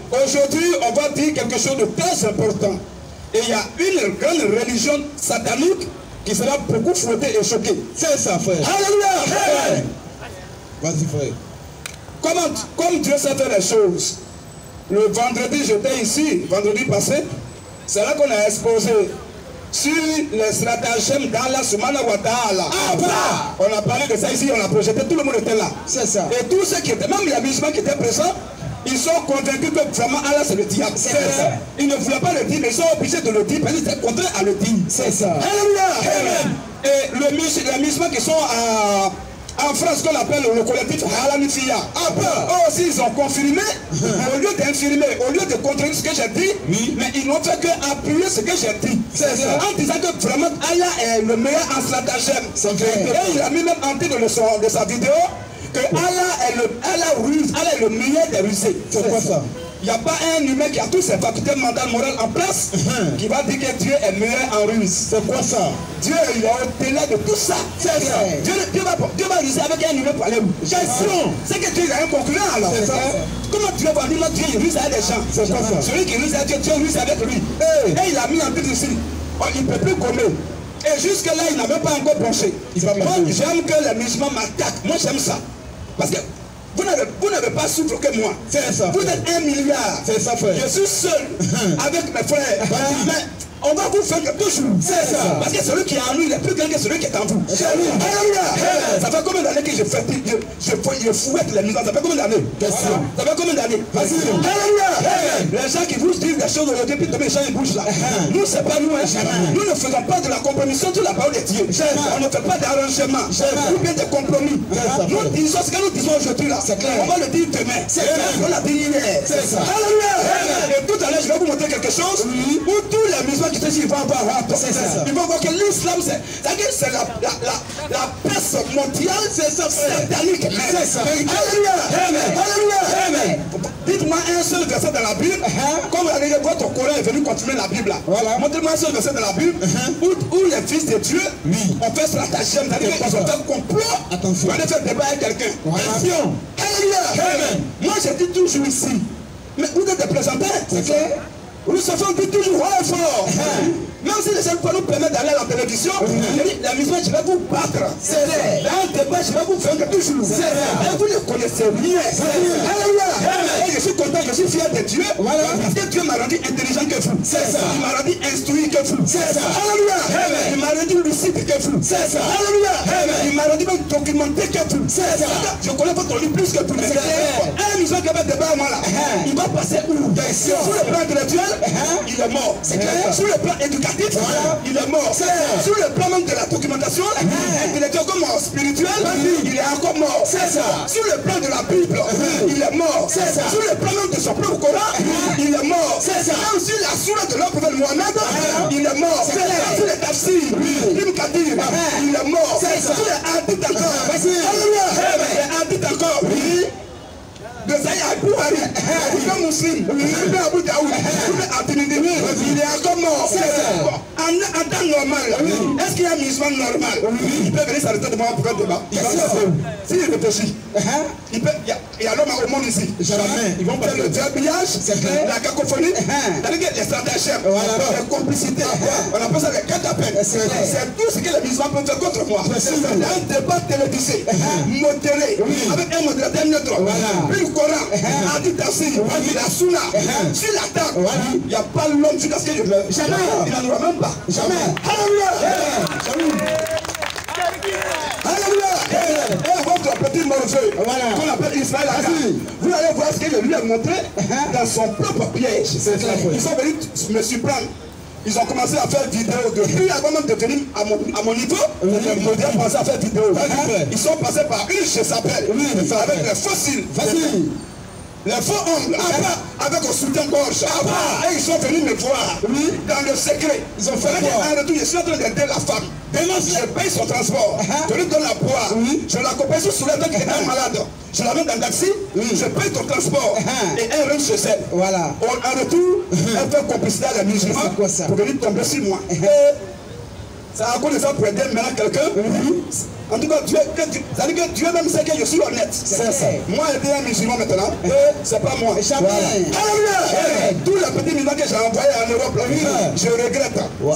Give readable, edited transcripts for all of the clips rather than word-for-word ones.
Aujourd'hui, on va dire quelque chose de très important. Et il y a une grande religion satanique qui sera beaucoup fouettée et choquée. C'est ça, frère. Alléluia. Vas-y, frère. Comme Dieu sait faire les choses. Le vendredi, j'étais ici, vendredi passé, c'est là qu'on a exposé sur les stratagèmes d'Allah Subhanahu wa Ta'ala. On a parlé de ça ici, on a projeté, tout le monde était là. C'est ça. Et tous ceux qui étaient, même les musulmans qui étaient présents, ils sont convaincus que vraiment Allah c'est le diable. C'est ça. Ils ne voulaient pas le dire, mais ils sont obligés de le dire parce qu'ils étaient contraints à le dire. C'est ça. Alléluia. Et les musulmans qui sont en France, qu'on appelle le collectif Halanifia. Eux aussi, ils ont confirmé, au lieu d'infirmer, au lieu de contredire ce que j'ai dit, mais ils n'ont fait qu'appuyer ce que j'ai dit. En disant que vraiment Allah est le meilleur en stratagème. Et il a mis même en titre de sa vidéo que Allah est le meilleur des rusés. C'est quoi ça? Il n'y a pas un humain qui a toutes ses facultés mentales, morales en place qui va dire que Dieu est meilleur en ruse. C'est quoi ça? Dieu il est au-delà de tout ça. C'est ça. Dieu va ruser avec un humain pour aller où? Question. C'est que Dieu est un concurrent alors. C'est ça. Comment Dieu va dire Dieu il ruse avec des gens? C'est quoi ça? Celui qui ruse avec Dieu, Dieu ruse avec lui. Et il a mis en titre ici. Il ne peut plus commettre. Et jusque-là, il n'a même pas encore penché. Moi, j'aime que les musulmans m'attaquent. Moi, j'aime ça. Parce que vous n'avez pas souffert que moi. C'est ça. Vous êtes 1 milliard. C'est ça, frère. Je suis seul avec mes frères. Mais on va vous faire toujours. C'est ça. Parce que celui qui est en nous, il est plus grand que celui qui est en vous. Alléluia. Ça fait combien d'années que je fouette les musulmans? Ça fait combien d'années? Ça fait combien d'années? Alléluia. Les gens qui vous disent des choses aujourd'hui, puis demain les gens ils bougent là. Nous, c'est pas nous. Nous ne faisons pas de la compromission de la parole de Dieu. On ne fait pas d'arrangement. Ou bien de compromis. Nous disons ce que nous disons aujourd'hui là. On va le dire demain. On l'a dit hier. Alléluia. Et tout à l'heure, je vais vous montrer quelque chose où tous les musulmans qui te disent, ils vont avoir honte. Ils vont voir que l'islam, c'est la peste mondiale, c'est satanique. C'est ça. Alléluia. Alléluia. Dites-moi un seul verset dans la Bible. Comme votre Coran est venu continuer la Bible là. Montrez-moi un seul verset dans la Bible où les fils de Dieu ont fait stratagème, c'est-à-dire qu'ils ont fait un complot pour aller faire débat avec quelqu'un. Alléluia. Moi, je dis toujours ici, mais vous êtes des présenteurs. C'est clair. Nous savons dire toujours fort. Même si les gens peuvent nous permettre d'aller à la télévision, la mission, je vais vous battre. C'est vrai. Dans un débat, je vais vous vaincre toujours. C'est vrai. Et vous ne connaissez rien. Alléluia. Et je suis content, je suis fier de Dieu. Parce que Dieu m'a rendu intelligent que vous. C'est ça. Il m'a rendu instruit que vous. C'est ça. Alléluia. Il m'a rendu lucide que vous. C'est ça. Alléluia. Il m'a rendu même documenté que vous. C'est ça. Je connais votre livre plus que tout. Un mission qui va débat moi là, il va passer où? Sur le plan intellectuel, il est mort. Sur le plan éducatif, il est mort. Sur le plan même de la documentation, intellectuel comme spirituel, il est encore mort. Sur le plan de la Bible, il est mort. Sur le plan même de son propre Coran, il est mort. Même sur la sourate de notre prophète Mohammed, il est mort. Sur les tafsirs, Ibn Kathir, il est mort. Sur les hadiths encore, les hadiths encore, de Zaya Bouhari, de Muslim, de Abu Daoud, de Abdinidini, il est encore mort. En temps normal, est-ce qu'il y a un musulman normal? Il peut venir s'arrêter devant un débat. S'il réfléchit, il y a l'homme au monde ici. Jamais. Ils vont faire le diabillage, la cacophonie, les stratagèmes, la complicité. On appelle ça les catapènes. C'est tout ce que les musulmans peuvent faire contre moi. Un débat télévisé, modéré, avec un modérateur neutre. Le Coran, Hadith Tafsir, la Sunna, sur la table, il n'y a pas l'homme jusqu'à ce qu'il le jamais, il n'en aura même pas. Jamais. Alléluia. Alléluia. Et votre petit morveux, qu'on appelle Israël, vous allez voir ce qu'il lui a montré dans son propre piège. Ils sont venus me surprendre. Ils ont commencé à faire vidéo depuis avant même de venir à mon niveau. Ils ont commencé à faire vidéo. Ils sont passés par une, je s'appelle, avec les fossiles. Les faux ongles, avec un soutien-gorge. Et ils sont venus me voir dans le secret. Ils ont fait un retour. Je suis en train d'aider la femme. Je paye son transport. Je lui donne la boire. Je l'accompagne sur la tête qui est malade. Je l'amène dans le taxi. Je paye ton transport. Et elle rentre chez elle. Voilà. En retour, elle fait complicité à la musulmane pour venir tomber sur moi. C'est à cause de ça pour aider maintenant quelqu'un. En tout cas, ça veut dire que Dieu même sait que je suis honnête. C'est ça. Moi, j'étais un musulman maintenant. C'est pas moi. Alléluia. Tous les petits musulmans que j'ai envoyés en Europe, je regrette.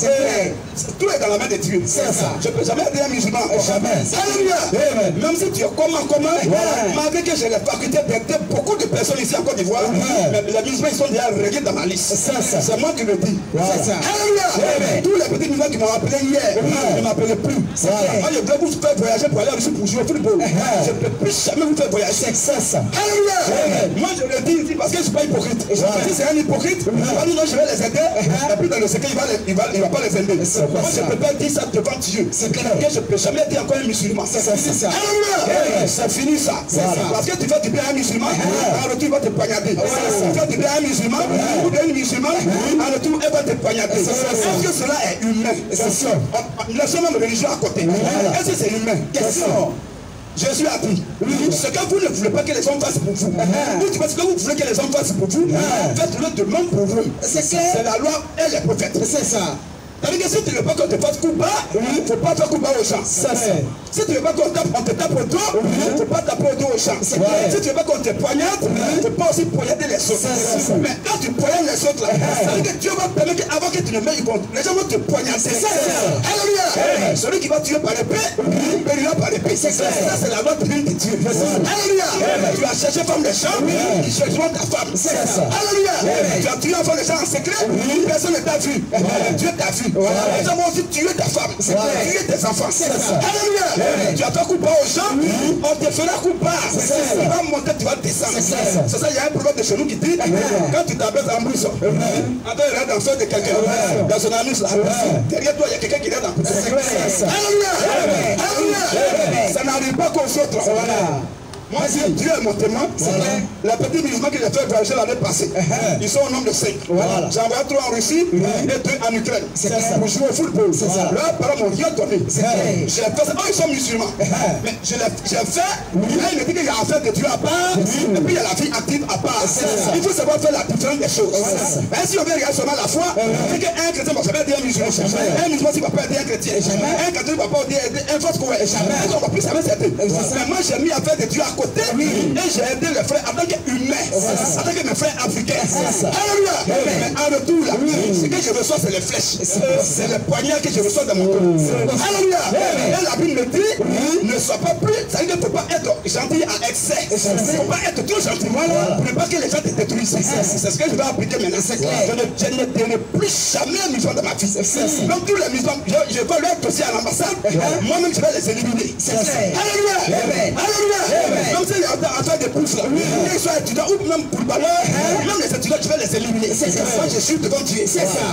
Tout est dans la main de Dieu. C'est ça. Je ne peux jamais être un musulman. Jamais. Alléluia. Même si tu es comment, malgré que j'ai la faculté d'aider beaucoup de personnes ici en Côte d'Ivoire, mais les musulmans ils sont déjà réglés dans ma liste. C'est moi qui le dis. Alléluia. Tous les petits musulmans qui m'ont appelé hier, ne m'appellent plus. Moi, je voulais vous faire voyager pour aller en Russie pour jouer au football. Je ne peux plus jamais vous faire voyager. Alléluia. Moi, je le dis ici parce que je ne suis pas hypocrite. Si c'est un hypocrite, moi, non, je vais les aider. Et puis dans le secret, il va pas les aider. Moi, je ne peux pas dire ça devant Dieu. Que je ne peux jamais dire encore un musulman. Alléluia. C'est fini ça. Parce que tu fais du bien à un musulman, en retour, il va te poignarder. Tu fais du bien à un musulman, ou d'un musulman, en retour, il va te poignarder. Est-ce que cela est humain? Laissons même religion à côté. Est-ce que c'est humain? Question. Jésus a dit, ce que vous ne voulez pas que les hommes fassent pour vous, ce que vous voulez que les hommes fassent pour vous, faites-le de même pour vous. C'est la loi et les prophètes. C'est ça. C'est-à-dire que si tu ne veux pas qu'on te fasse coup bas, il ne faut pas faire coup bas aux gens. Si tu ne veux pas qu'on te tape au dos, il ne faut pas taper au dos aux gens. Si tu ne veux pas qu'on te poignarde, il ne faut pas aussi poignarder les autres. Mais quand tu poignardes les autres, c'est-à-dire que Dieu va permettre qu'avant que tu ne mettes compte, les gens vont te poignarder. Alléluia. Celui qui va tuer par l'épée, périra par l'épée. Ça, c'est la loi divine de Dieu. Alléluia. Tu as cherché femme des champs, ils chercheront ta femme. Alléluia. Tu as tué un femme des champs en secret, personne ne t'a vu. Dieu t'a vu. Les gens vont aussi tuer ta femme, tuer tes enfants. Alléluia. Tu as fait coup bas aux gens, on te fera coup bas. Tu vas monter, tu vas descendre. C'est ça, il y a un proverbe de chez nous qui dit, quand tu t'abaisses en brousse, en train de danser de quelqu'un, dans son anus là, derrière toi, il y a quelqu'un qui est dans le Alléluia. Alléluia. Ça n'arrive pas qu'aux autres. Moi, si Dieu est mon témoin, les petits musulmans que j'ai fait voyager l'année passée, ils sont au nombre de 5. J'ai envoyé 3 en Russie et 2 en Ukraine pour jouer au football. Leurs parents m'ont rien donné. J'ai fait ça. Oh, ils sont musulmans. Mais j'ai fait, il me dit qu'il y a affaire de Dieu à part, et puis il y a la vie active à part. Il faut savoir faire la différence des choses. Mais si on vient regarder seulement la foi, c'est qu'un chrétien ne va jamais dire un musulman. Un musulman ne va pas aider un chrétien. Un chrétien ne va pas aider un fausse coureur. On ne va plus jamais s'aider. Mais moi, j'ai mis affaire de Dieu à côté et j'ai aidé les frères en tant qu'humains, en tant que mes frères africains. Alléluia. Mais en retour là, ce que je reçois c'est les flèches, c'est les poignards que je reçois dans mon corps. Alléluia. Et la Bible me dit, ne sois pas plus, ça veut dire qu'il ne faut pas être gentil à excès. Il ne faut pas être trop gentil pour ne pas que les gens te détruisent. C'est ce que je vais appliquer maintenant. Je ne donnerai plus jamais un musulman dans ma vie. Donc tous les musulmans, je vais leur dossier à l'ambassade, moi-même je vais les éliminer. Alléluia. Alléluia. Même s'il y a affaire de pousses là, qu'ils soient étudiants ou même pour ballon, même les étudiants, je vais les éliminer. Moi, je suis devant Dieu.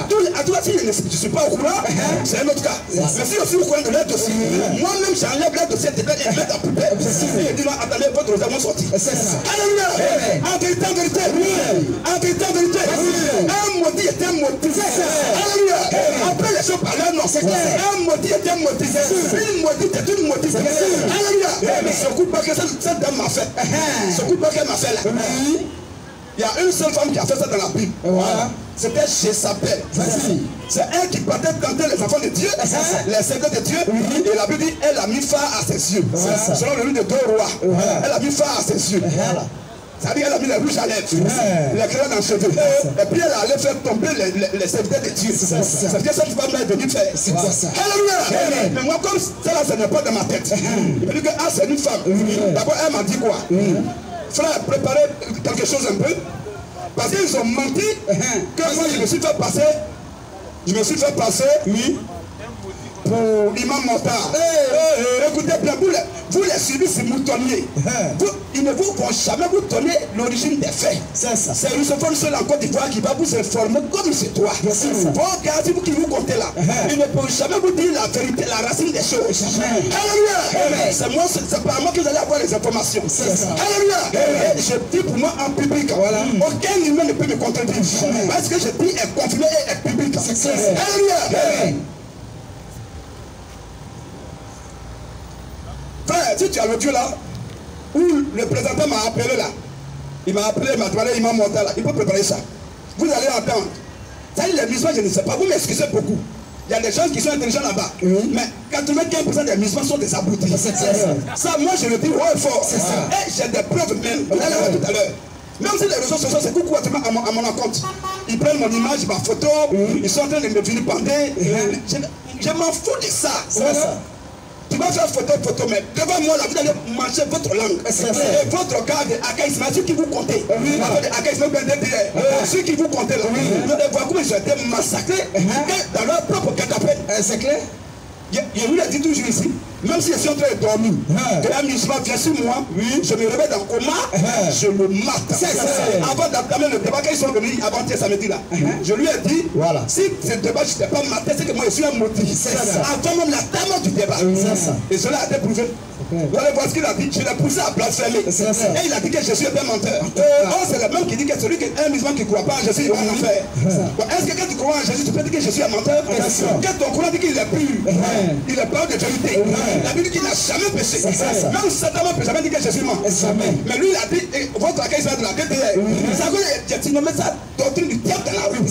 À toi, si je ne suis pas au courant, c'est un autre cas. Mais si je suis au courant de leur dossier, moi-même, j'enlève leur dossier de et je mets en poubelle. Et je dis non, attendez, votre rosalement sorti. Alléluia. En vérité, en vérité. En vérité, en vérité. Un maudit est un maudit. Alléluia. Après les choses par leur nom. Un maudit est un maudit. Une maudite est une maudite. Alléluia. Mais ce coup, pas que cette dame m'a fait. Ce coup, pas qu'elle m'a fait là. Il y a une seule femme qui a fait ça dans la Bible. C'était Jézabel. C'est elle qui partait tenter les enfants de Dieu, les serviteurs de Dieu. Et la Bible dit, elle a mis fin à ses yeux. Selon le livre de 2 rois. Elle a mis fin à ses yeux. C'est-à-dire qu'elle a mis les rouges à lèvres, les crayons dans les cheveux. Et puis elle allait faire tomber les serviteurs de Dieu. C'est ce que cette femme-là est venue faire. Alléluia. Mais moi, comme cela, ce n'est pas dans ma tête. Il me dit que c'est une femme. D'abord, elle m'a dit quoi? Frère, préparez quelque chose un peu. Parce qu'ils ont menti que moi, je me suis fait passer. Pour l'imam Montard. Écoutez bien, vous les suivez, c'est moutonniers. Ils ne vous vont jamais vous donner l'origine des faits. C'est Rousseau seul en Côte d'Ivoire qui va vous informer comme c'est toi. Vos gars, si vous qui vous comptez là, ils ne peuvent jamais vous dire la vérité, la racine des choses. Alléluia. C'est moi, c'est par moi que vous allez avoir les informations. Alléluia. Je dis pour moi en public, aucun humain ne peut me contredire. Parce que je dis est confirmé et est public. Alléluia. Frère, si tu as le Dieu là, où le présentant m'a appelé là, il m'a appelé, il m'a demandé, il m'a monté là, il peut préparer ça. Vous allez entendre. Ça dit les musulmans, je ne sais pas, vous m'excusez beaucoup. y a des gens qui sont intelligents là-bas. Mais 95% des musulmans sont des abrutis. Ça, moi, je le dis haut et fort. Et j'ai des preuves même. Tout à l'heure. Même si les réseaux sociaux, c'est coucou à mon compte. Ils prennent mon image, ma photo, ils sont en train de me vilipender. Je m'en fous de ça. Tu vas faire photo, mais devant moi, là, vous allez manger votre langue. Et votre cas de Akaïsma, ceux qui vous comptez. Ceux qui vous comptez là, vous allez voir comment ils ont été massacrés dans leur propre catapult. C'est clair? Je vous l'ai dit toujours ici, même si je suis en train de dormir, que un musulman vient sur moi, je me réveille dans le coma, je le mate. Avant d'entamer le débat, quand ils sont venus avant-hier samedi là, je lui ai dit, si ce débat je ne t'ai pas maté, c'est que moi je suis un motif. Avant même la table du débat. Et cela a été prouvé. Vous allez voir ce qu'il a dit, je l'ai poussé à blasphémer. Et il a dit que je suis un menteur. Or c'est le même qui dit que celui qui est un musulman qui ne croit pas en Jésus, il va en enfer. Est-ce que quand tu crois en Jésus, tu peux dire que je suis un menteur? Quand ton courant dit qu'il est pur, il est peur de vérité. La Bible dit qu'il n'a jamais péché. Même Satan ne peut jamais dire que je suis mort. Mais lui, il a dit, votre accueil sera de la BTR. Ça veut dire, tu nommes ça doctrine du diable dans la rue.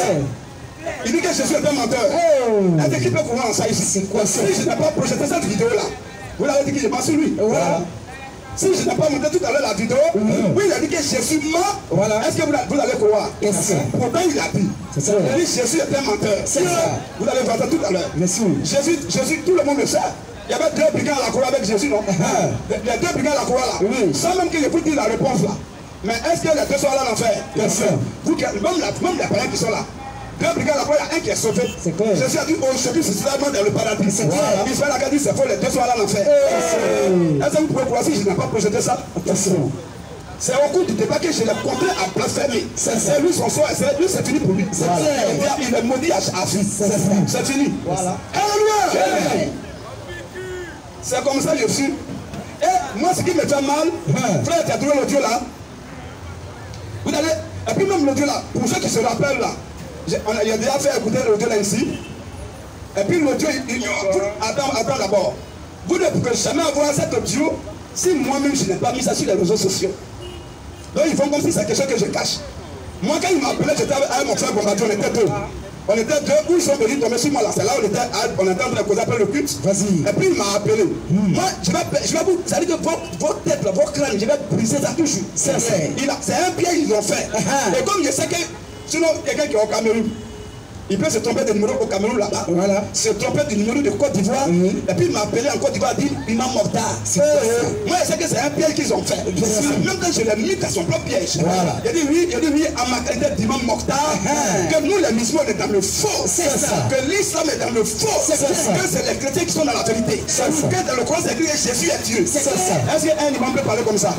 Il dit que je suis un menteur. Est-ce qu'il peut croire en ça ici? Si je n'ai pas projeté cette vidéo-là, vous l'avez dit que je pense sur lui. Si je n'ai pas montré tout à l'heure la vidéo, oui, il a dit que Jésus mort. Est-ce que vous allez croire? Pourtant, il a dit. Il a dit Jésus est un menteur. Vous allez voir ça tout à l'heure. Jésus, tout le monde le sait. Il y avait 2 brigands à la croix avec Jésus, non? Les 2 brigands à la croix là. Sans même que je vous dise la réponse là. Mais est-ce que les 2 sont là en enfer? Vous, même les parents qui sont là. 2 brigands à la croix, il y a un qui est sauvé. Jésus a dit aujourd'hui, c'est seulement dans le paradis. Il fait la garde, c'est faux, les 2 sont là en enfer. Est-ce que vous pouvez croire si je n'ai pas projeté ça? C'est au cours du débat que je l'ai compté à blasphémer. C'est lui son sort, lui c'est fini pour lui. Il est maudit à vie. C'est fini. Alléluia! C'est comme ça que je suis. Et moi, ce qui me fait mal, frère, tu as trouvé l'audio là. Vous allez, et puis même l'audio là, pour ceux qui se rappellent là, il a déjà fait écouter l'audio là ici. Et puis l'audio, attends d'abord. Vous ne pouvez jamais avoir cet audio si moi-même je n'ai pas mis ça sur les réseaux sociaux. Donc ils font comme si c'est quelque chose que je cache. Moi, quand il m'a appelé, j'étais avec mon frère Bombardier, on était 2. On était 2 où ils sont venus tomber sur moi là. C'est là où on était en train de causer après le culte. Et puis il m'a appelé. Moi, je vais vous. Ça veut dire que votre tête, votre crâne, je vais briser ça toujours. C'est un piège qu'ils ont fait. Et comme je sais que sinon quelqu'un qui est au Cameroun, il peut se tromper de numéro au Cameroun là-bas, se tromper du numéro de Côte d'Ivoire, et puis il m'a appelé en Côte d'Ivoire, dit Imam Mokhtar. Moi je sais que c'est un piège qu'ils ont fait. Même quand je l'ai mis dans son propre piège, il a dit oui, à ma qualité d'Imam Mokhtar, que nous les musulmans on est dans le faux, que l'islam est dans le faux, que c'est les chrétiens qui sont dans la vérité, que dans le Coran c'est écrit que Jésus est Dieu. Est-ce qu'un imam peut parler comme ça?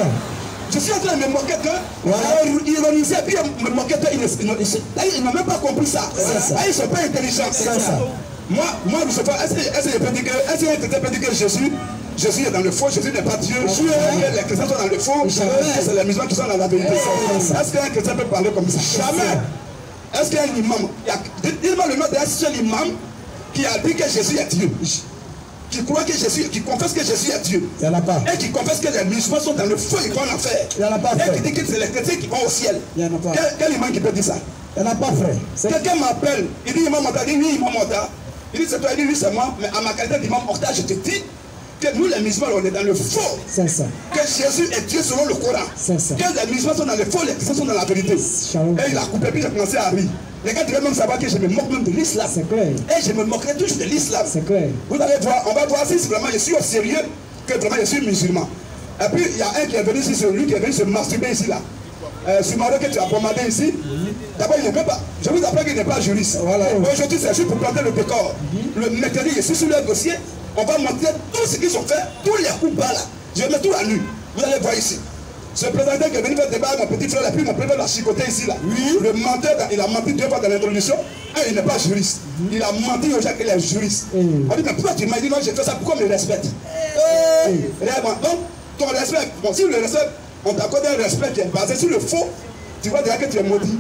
Je suis en train de me moquer d'eux, ironiser, puis me moquer d'eux, ils n'ont même pas compris ça. Ils ne sont pas intelligents. Moi, est-ce que je peux dire que Jésus est dans le faux, Jésus n'est pas Dieu, les chrétiens sont dans le faux, c'est les musulmans qui sont dans la vérité. Est-ce qu'un chrétien peut parler comme ça? Jamais. Est-ce qu'un imam, dis-moi le nom d'un seul imam qui a dit que Jésus est Dieu, qui croit que Jésus, qui confesse que Jésus est Dieu, il n'y en a pas. Et qui confesse que les musulmans sont dans le feu, ils vont en enfer. Il n'y en a pas. Et qui dit que c'est les chrétiens qui vont au ciel. Il n'y en a pas. Quel imam qui peut dire ça? Il n'y en a pas, frère. Quelqu'un m'appelle, il dit Imam Mokhtar, il dit oui, Imam Mokhtar. Il dit c'est toi, il dit oui, c'est moi, mais à ma qualité d'Imam Mokhtar, je te dis que nous les musulmans, on est dans le faux. C'est ça. Que Jésus est Dieu selon le Coran. C'est ça. Que les musulmans sont dans le faux, les chrétiens sont dans la vérité. Et il a coupé, puis il a commencé à rire. Les gars devaient même savoir que je me moque même de l'islam. C'est clair. Et je me moquerai toujours de l'islam. C'est clair. Vous allez voir, on va voir si vraiment je suis au sérieux, que vraiment je suis musulman. Et puis il y a un qui est venu ici, celui qui est venu se masturber ici là. Sur Maroc que tu as pomadé ici. D'abord il ne peut pas. Je vous apprends qu'il n'est pas juriste. Voilà. Aujourd'hui c'est juste pour planter le décor. Le mercredi je suis sur leur dossier. On va montrer tout ce qu'ils ont fait, tous les coups bas là. Je vais mettre tout à nu. Vous allez voir ici. Ce président qui est venu faire débat avec mon petit frère, et puis mon président l'a chicoté ici là. Le menteur, il a menti 2 fois dans l'introduction. Il n'est pas juriste. Il a menti aux gens qu'il est juriste. On dit, mais pourquoi tu m'as dit non, j'ai fait ça, pourquoi on me respecte? Réellement. Donc, ton respect, bon, si le respect, on t'accorde un respect qui est basé sur le faux, tu vois déjà que tu es maudit.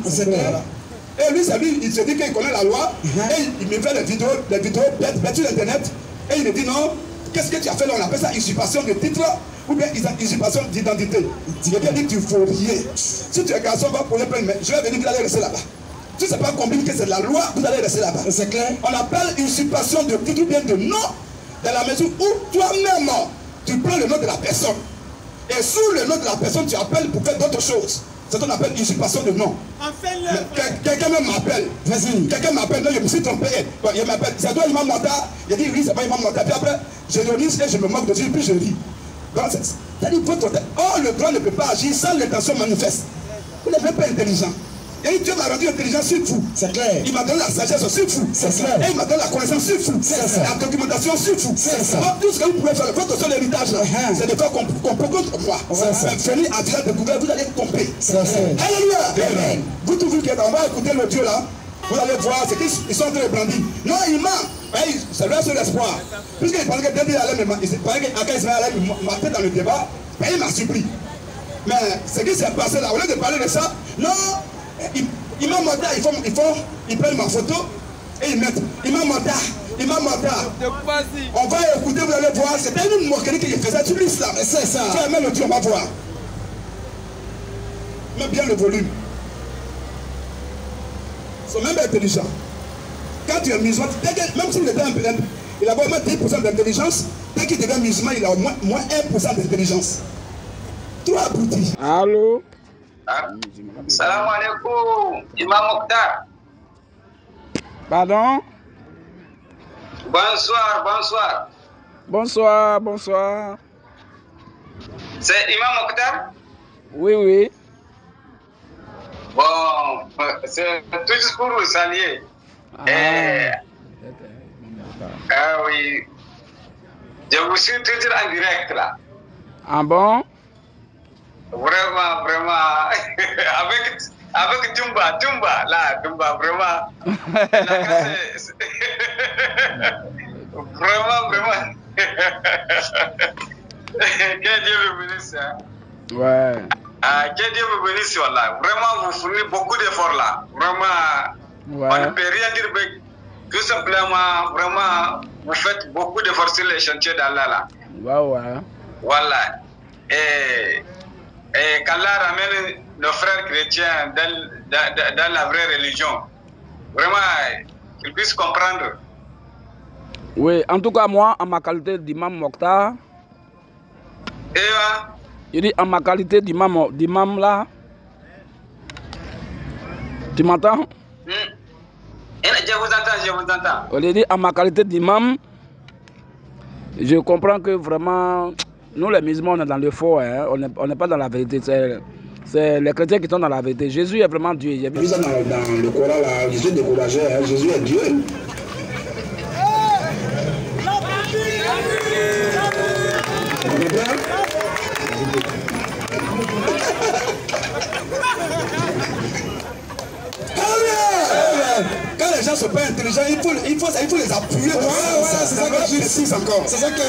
Et lui, il se dit qu'il connaît la loi, et il me fait des vidéos bêtes sur Internet, et il me dit non, qu'est-ce que tu as fait là? On appelle ça usurpation de titre. Ou bien usurpation d'identité. Il a dit que tu ne faut rien. Si tu es garçon, on va poser plein de mains. Je vais venir, vous allez rester là-bas. Si ce n'est pas compris que c'est de la loi, vous allez rester là-bas. C'est clair. On appelle usurpation de titre ou bien de nom, dans la mesure où toi-même, tu prends le nom de la personne. Et sous le nom de la personne, tu appelles pour faire d'autres choses. C'est ce qu'on appelle usurpation de nom. Quelqu'un m'appelle. Vas-y. Quelqu'un m'appelle. Non, je me suis trompé. Il m'appelle. C'est toi, Imam Mota. Il dit oui, c'est pas Imam Mota. Puis après, je réalise et je me moque de Dieu. Puis je ris. Donc, c'est-à-dire votre tête. Or, le droit ne peut pas agir sans l'intention manifeste. Vous n'êtes pas intelligent. Et Dieu m'a rendu intelligent sur vous. C'est clair. Il m'a donné la sagesse sur vous. C'est clair. Et il m'a donné la connaissance sur vous. C'est ça. La documentation sur vous. C'est ça. Donc, tout ce que vous pouvez faire, votre seul héritage, c'est de faire qu'on peut contre moi. Venir à dire de découvrir, vous allez tomber. C'est ça. Alléluia. Amen. Vous trouvez qu'on va écouter le Dieu là. Vous allez voir, c'est qu'ils sont en train de brandir. Non, il ment. C'est leur seul espoir. Puisqu'il parlait que David allait il parlait qu'Ismaël allait me mater dans le débat, il m'a surpris. Mais ce qui s'est passé là, au lieu de parler de ça, non. Il m'a monté, ils prennent ma photo et ils mettent. Il m'a monté. On va écouter, vous allez voir, c'était une moquerie que je faisais sur l'islam. C'est ça. Même le Dieu, on va voir. Mets bien le volume. Ils sont même intelligents. Quand tu es musulman, même s'il était il a moins 10% d'intelligence, dès qu'il devient musulman, il a moins 1% d'intelligence. Toi, abouti. Allô? Salam alaikum, Imam Mokhtar. Pardon? Bonsoir. C'est Imam Mokhtar? Oui. Bon, c'est tout juste pour vous saluer. Oui. Je vous suis toujours en direct là. Ah bon? Vraiment, avec Tumba, là, vraiment. Vraiment. Que Dieu vous bénisse. Ouais. Que Dieu vous bénisse, là. Vraiment, vous fournissez beaucoup d'efforts là. Vraiment, on ne peut rien dire, mais tout simplement, vraiment, vous faites beaucoup d'efforts sur les chantiers d'Allah là. Ouais. Voilà. Et qu'Allah ramène nos frères chrétiens dans la vraie religion. Vraiment, qu'ils puissent comprendre. Oui, en tout cas, moi, en ma qualité d'imam Mokhtar, je dis en ma qualité d'imam là, tu m'entends? Je vous entends. On dit en ma qualité d'imam, je comprends que vraiment, nous les musulmans, on est dans le faux, hein? On n'est pas dans la vérité. C'est les chrétiens qui sont dans la vérité. Jésus est vraiment Dieu. J'ai vu ça dans le Coran, là, Jésus est découragé, hein? Jésus est Dieu. Quand les gens ne sont pas intelligents, il faut les appuyer. C'est ça que je précise encore. C'est ça que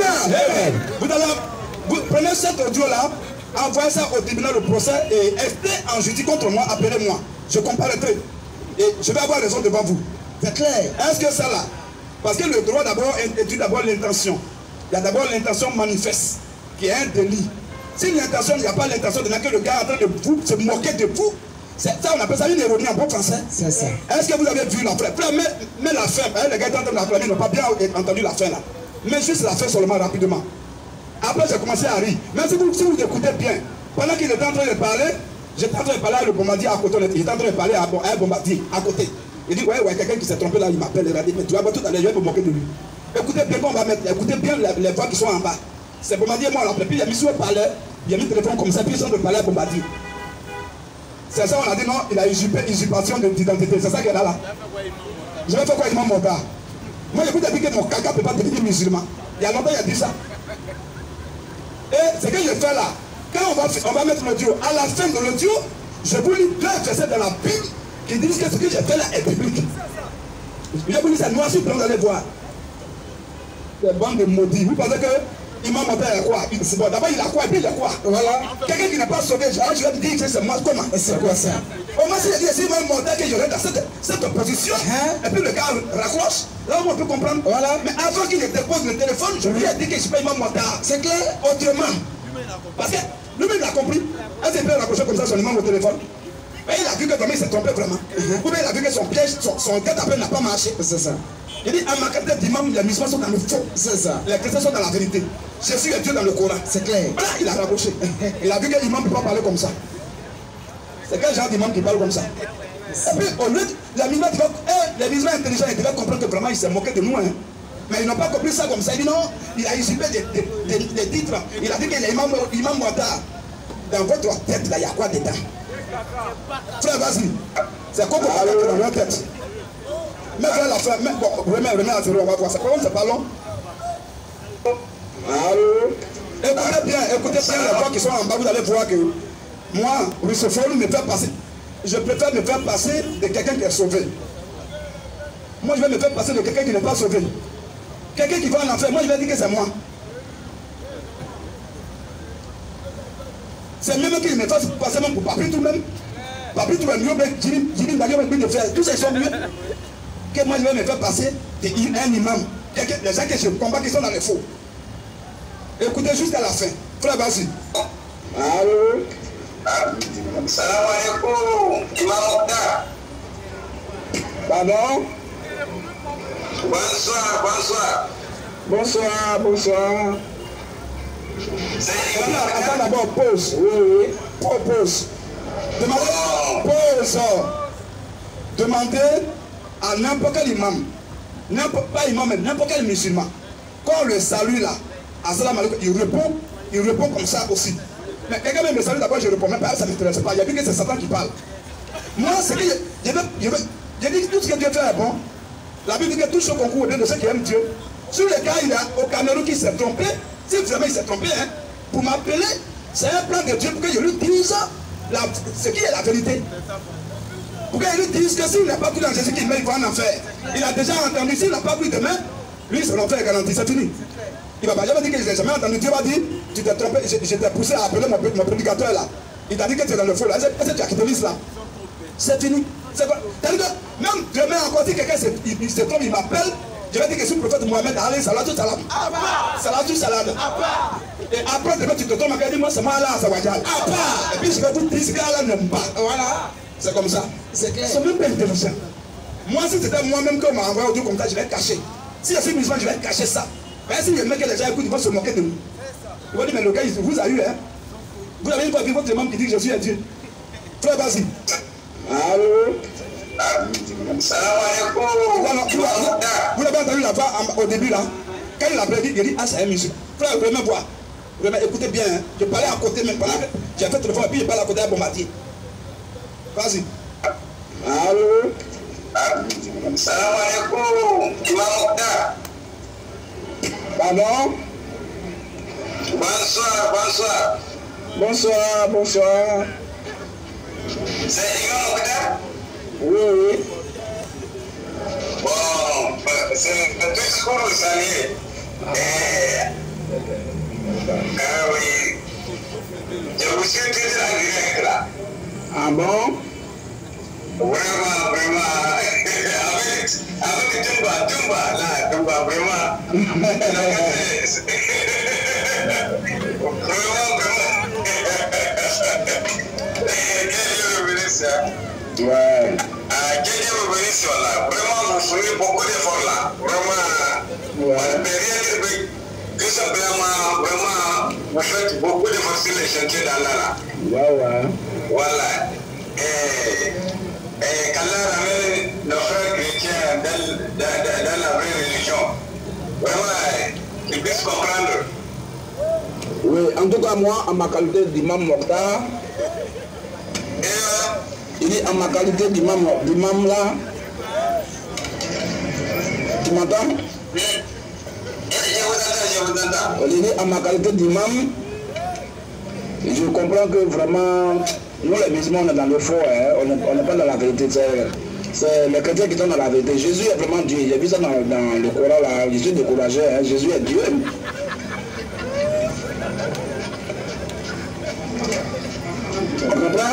vous prenez cet audio-là, envoyez ça au tribunal de procès et restez en justice contre moi, appelez-moi. Je comparaîtrai. Et je vais avoir raison devant vous. C'est clair. Est-ce que ça là? Parce que le droit d'abord étudie d'abord l'intention. Il y a d'abord l'intention manifeste, qui est un délit. Si l'intention, il n'y a pas l'intention de que le gars est en train de vous se moquer de vous, ça on appelle ça une ironie en bon français. C'est ça. Est-ce que vous avez vu la fin? Mais la fin, les gars étaient en train de l'acclamer, ils n'ont pas bien entendu la fin là. Mais juste la fin seulement rapidement. Après j'ai commencé à rire. Mais si vous écoutez bien, pendant qu'il était en train de parler, j'étais en train de parler à le bombardier à côté, il était en train de parler à un bombardier à côté. Il dit, ouais, quelqu'un qui s'est trompé là, il m'appelle, il a dit, mais tu vas voir tout à l'heure, je vais me moquer de lui. Écoutez bien, on va mettre, écoutez bien les voix qui sont en bas. C'est bombardier, moi, on l'appelle, puis il a mis sur le palais, il a mis le téléphone comme ça, puis ils sont de parler à bombardier. C'est ça, on a dit non, il a usurpation d'identité, c'est ça qu'il y a là. Je vais faire quoi, Imam Mokhtar? Moi, je vous ai dit que mon caca ne peut pas devenir musulman. Il y a longtemps, il a dit ça. Et ce que je fais là, quand on va mettre l'audio, à la fin de l'audio, je vous lis 2 versets de la Bible qui disent que ce que j'ai fait là est public. Je vous lis ça noir sur blanc, vous allez voir. Des bandes de maudits. Vous pensez que Imam Mokhtar est quoi? Bon, d'abord il a quoi et puis il est quoi? Voilà. Quelqu'un qui n'est pas sauvé, je vais me dire que c'est moi. Comment? C'est quoi ça? Au moins, s'il a dit c'est Imam Mokhtar que j'aurais dans cette position, et puis le gars raccroche, là on peut comprendre. Voilà. Mais avant qu'il ne dépose le téléphone, je lui ai dit que je ne suis pas Imam Mokhtar. C'est clair? Autrement. Parce que lui-même il a compris. Est-ce qu'il peut raccrocher comme ça son imam au téléphone? Mais il a vu que vraiment il s'est trompé vraiment. Ou bien il a vu que son piège, son tête après n'a pas marché. C'est ça. Il dit, en ma qualité d'imam, les musulmans sont dans le faux. C'est ça. Les chrétiens sont dans la vérité. Jésus est Dieu dans le Coran. C'est clair. Voilà, il a rapproché. Il a vu que l'imam ne peut pas parler comme ça. C'est quel genre d'imam qui parle comme ça? Et puis, au lieu de les musulmans intelligents, ils devaient comprendre que vraiment il s'est moqué de nous. Hein. Mais ils n'ont pas compris ça comme ça. Il dit non, il a usurpé des titres. Il a dit que l'imam Ouattara, dans votre tête, là, il y a quoi dedans? Frère, vas-y. C'est quoi qu'on parle dans notre tête? Mais voilà la fin. Bon, remets à zéro, on va voir ça. Comment c'est pas long? Allô? Écoutez bien les voix qui sont en bas, vous allez voir que moi, Rousseau me fait passer. Je préfère me faire passer de quelqu'un qui est sauvé. Moi, je vais me faire passer de quelqu'un qui n'est pas sauvé. Quelqu'un qui va en enfer, moi, je vais dire que c'est moi. C'est même qu'il me fasse passer même pour Papri tout même. Papri tout même, Jimmy Daniel de faire. Tous ces sont mieux que moi, je vais me faire passer d'un imam. Les gens que je combats qui sont dans les faux. Écoutez jusqu'à la fin. Frère, vas-y. Allô? Salam alaikum, Imam Mokhtar. Pardon? Bonsoir. Bonsoir. Attends d'abord, pause. Oui. Pause. Demandez à n'importe quel imam, pas imam, mais n'importe quel musulman, quand on le salue là, assalamu alaikum, il répond comme ça aussi. Mais quelqu'un même me salue d'abord, je réponds même pas, ça ne m'intéresse pas. Il y a vu que c'est Satan qui parle. Moi, c'est que je dis tout ce que Dieu fait est bon. La Bible dit que tout ce concours de ceux qui aiment Dieu. Sur le cas, il y a au Cameroun qui s'est trompé. Si vraiment il s'est trompé, hein, pour m'appeler, c'est un plan de Dieu pour que je lui dise ce qui est la vérité. Pour qu'il lui dise que s'il n'a pas cru dans Jésus qu'il va en enfer. Il a déjà entendu, s'il n'a pas cru demain, lui, son enfer est garanti, c'est fini. Il va pas jamais dire que je n'ai jamais entendu. Dieu va dire, tu t'es trompé, je t'ai poussé à appeler mon prédicateur là. Il t'a dit que tu es dans le faux là. Est-ce que tu as quitté l'islam? C'est fini. C'est quoi? Même demain encore, si quelqu'un se trompe, il m'appelle, je vais dire que c'est le prophète Mohamed, allez, salatou salam. Salatou salam. Et après, demain, tu te trompes, il dit, moi, c'est moi là, ça va dire. Et puis, je vais vous dire, ce gars-là n'aime pas. Voilà. C'est comme ça. C'est clair. Ils sont même pas intelligents. Moi, si c'était moi-même qu'on m'a envoyé au Dieu comme ça, je vais cacher. Si je suis musulman, je vais cacher ça. Mais si le mec que les gens écoutent, ils vont se moquer de nous. Ils vont dire, mais le gars, il vous a eu, hein. Vous avez une fois vu votre imam qui dit que je suis un Dieu. Frère, vas-y. Allô? Salam alaikum. Vous l'avez entendu là-bas au début là. Quand il a prédit, il dit, ah, c'est un musulman. Frère, vraiment voir. Vraiment, écoutez bien, hein. Je parlais à côté même pendant que j'ai fait le téléphone et puis je parle à côté à Bombardier. Vas-y. Allô? Salam alaikum, Imam Mokhtar. Pardon? Bonsoir. C'est Imam Mokhtar? Oui. Bon, c'est un discours salué. Oui. Je vous suis toujours en direct là. Ah bon? Vraiment. Avec Tumba, vraiment. Ouais. Que Dieu vous bénisse là. Vraiment, vous fournissez beaucoup d'efforts là. Vraiment, on ne peut rien dire. Tout simplement, vraiment, vous faites beaucoup d'efforts sur les chantiers d'Allah là. Ouais. Voilà. Et qu'Allah ramène nos frères chrétiens dans la vraie religion. Vraiment, qu'ils puissent comprendre. Oui, en tout cas, moi, en ma qualité d'imam Mokhtar, il dit en ma qualité d'imam là, tu m'entends? Je vous entends. Il dit en ma qualité d'imam, je comprends que vraiment, nous les musulmans, on est dans le faux, hein, on n'est pas dans la vérité. C'est les chrétiens qui sont dans la vérité. Jésus est vraiment Dieu. J'ai vu ça dans le Coran là, Jésus découragé, hein, Jésus est Dieu. On comprend?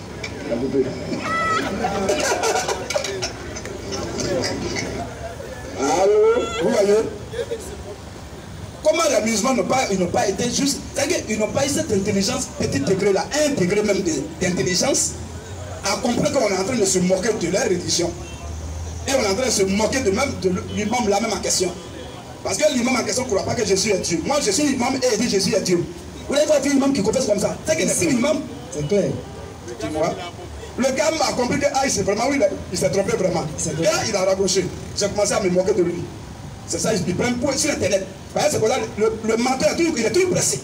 Allô? Vous voyez? Comment les musulmans n'ont pas été juste, c'est-à-dire qu'ils n'ont pas eu cette intelligence, petit degré là, un degré même d'intelligence, a compris qu'on est en train de se moquer de leur religion. Et on est en train de se moquer de l'imam là même en question. Parce que l'imam en question ne croit pas que Jésus est Dieu. Moi, je suis l'imam et il dit Jésus est Dieu. Vous avez vu l'imam qui confesse comme ça. C'est que c'est l'imam. C'est clair. Tu vois? Le gars m'a compris que c'est vraiment, oui, il s'est trompé vraiment. Et là, il a raccroché. J'ai commencé à me moquer de lui. C'est ça, il prend pour sur Internet. C'est pour ça le menteur, il est toujours pressé.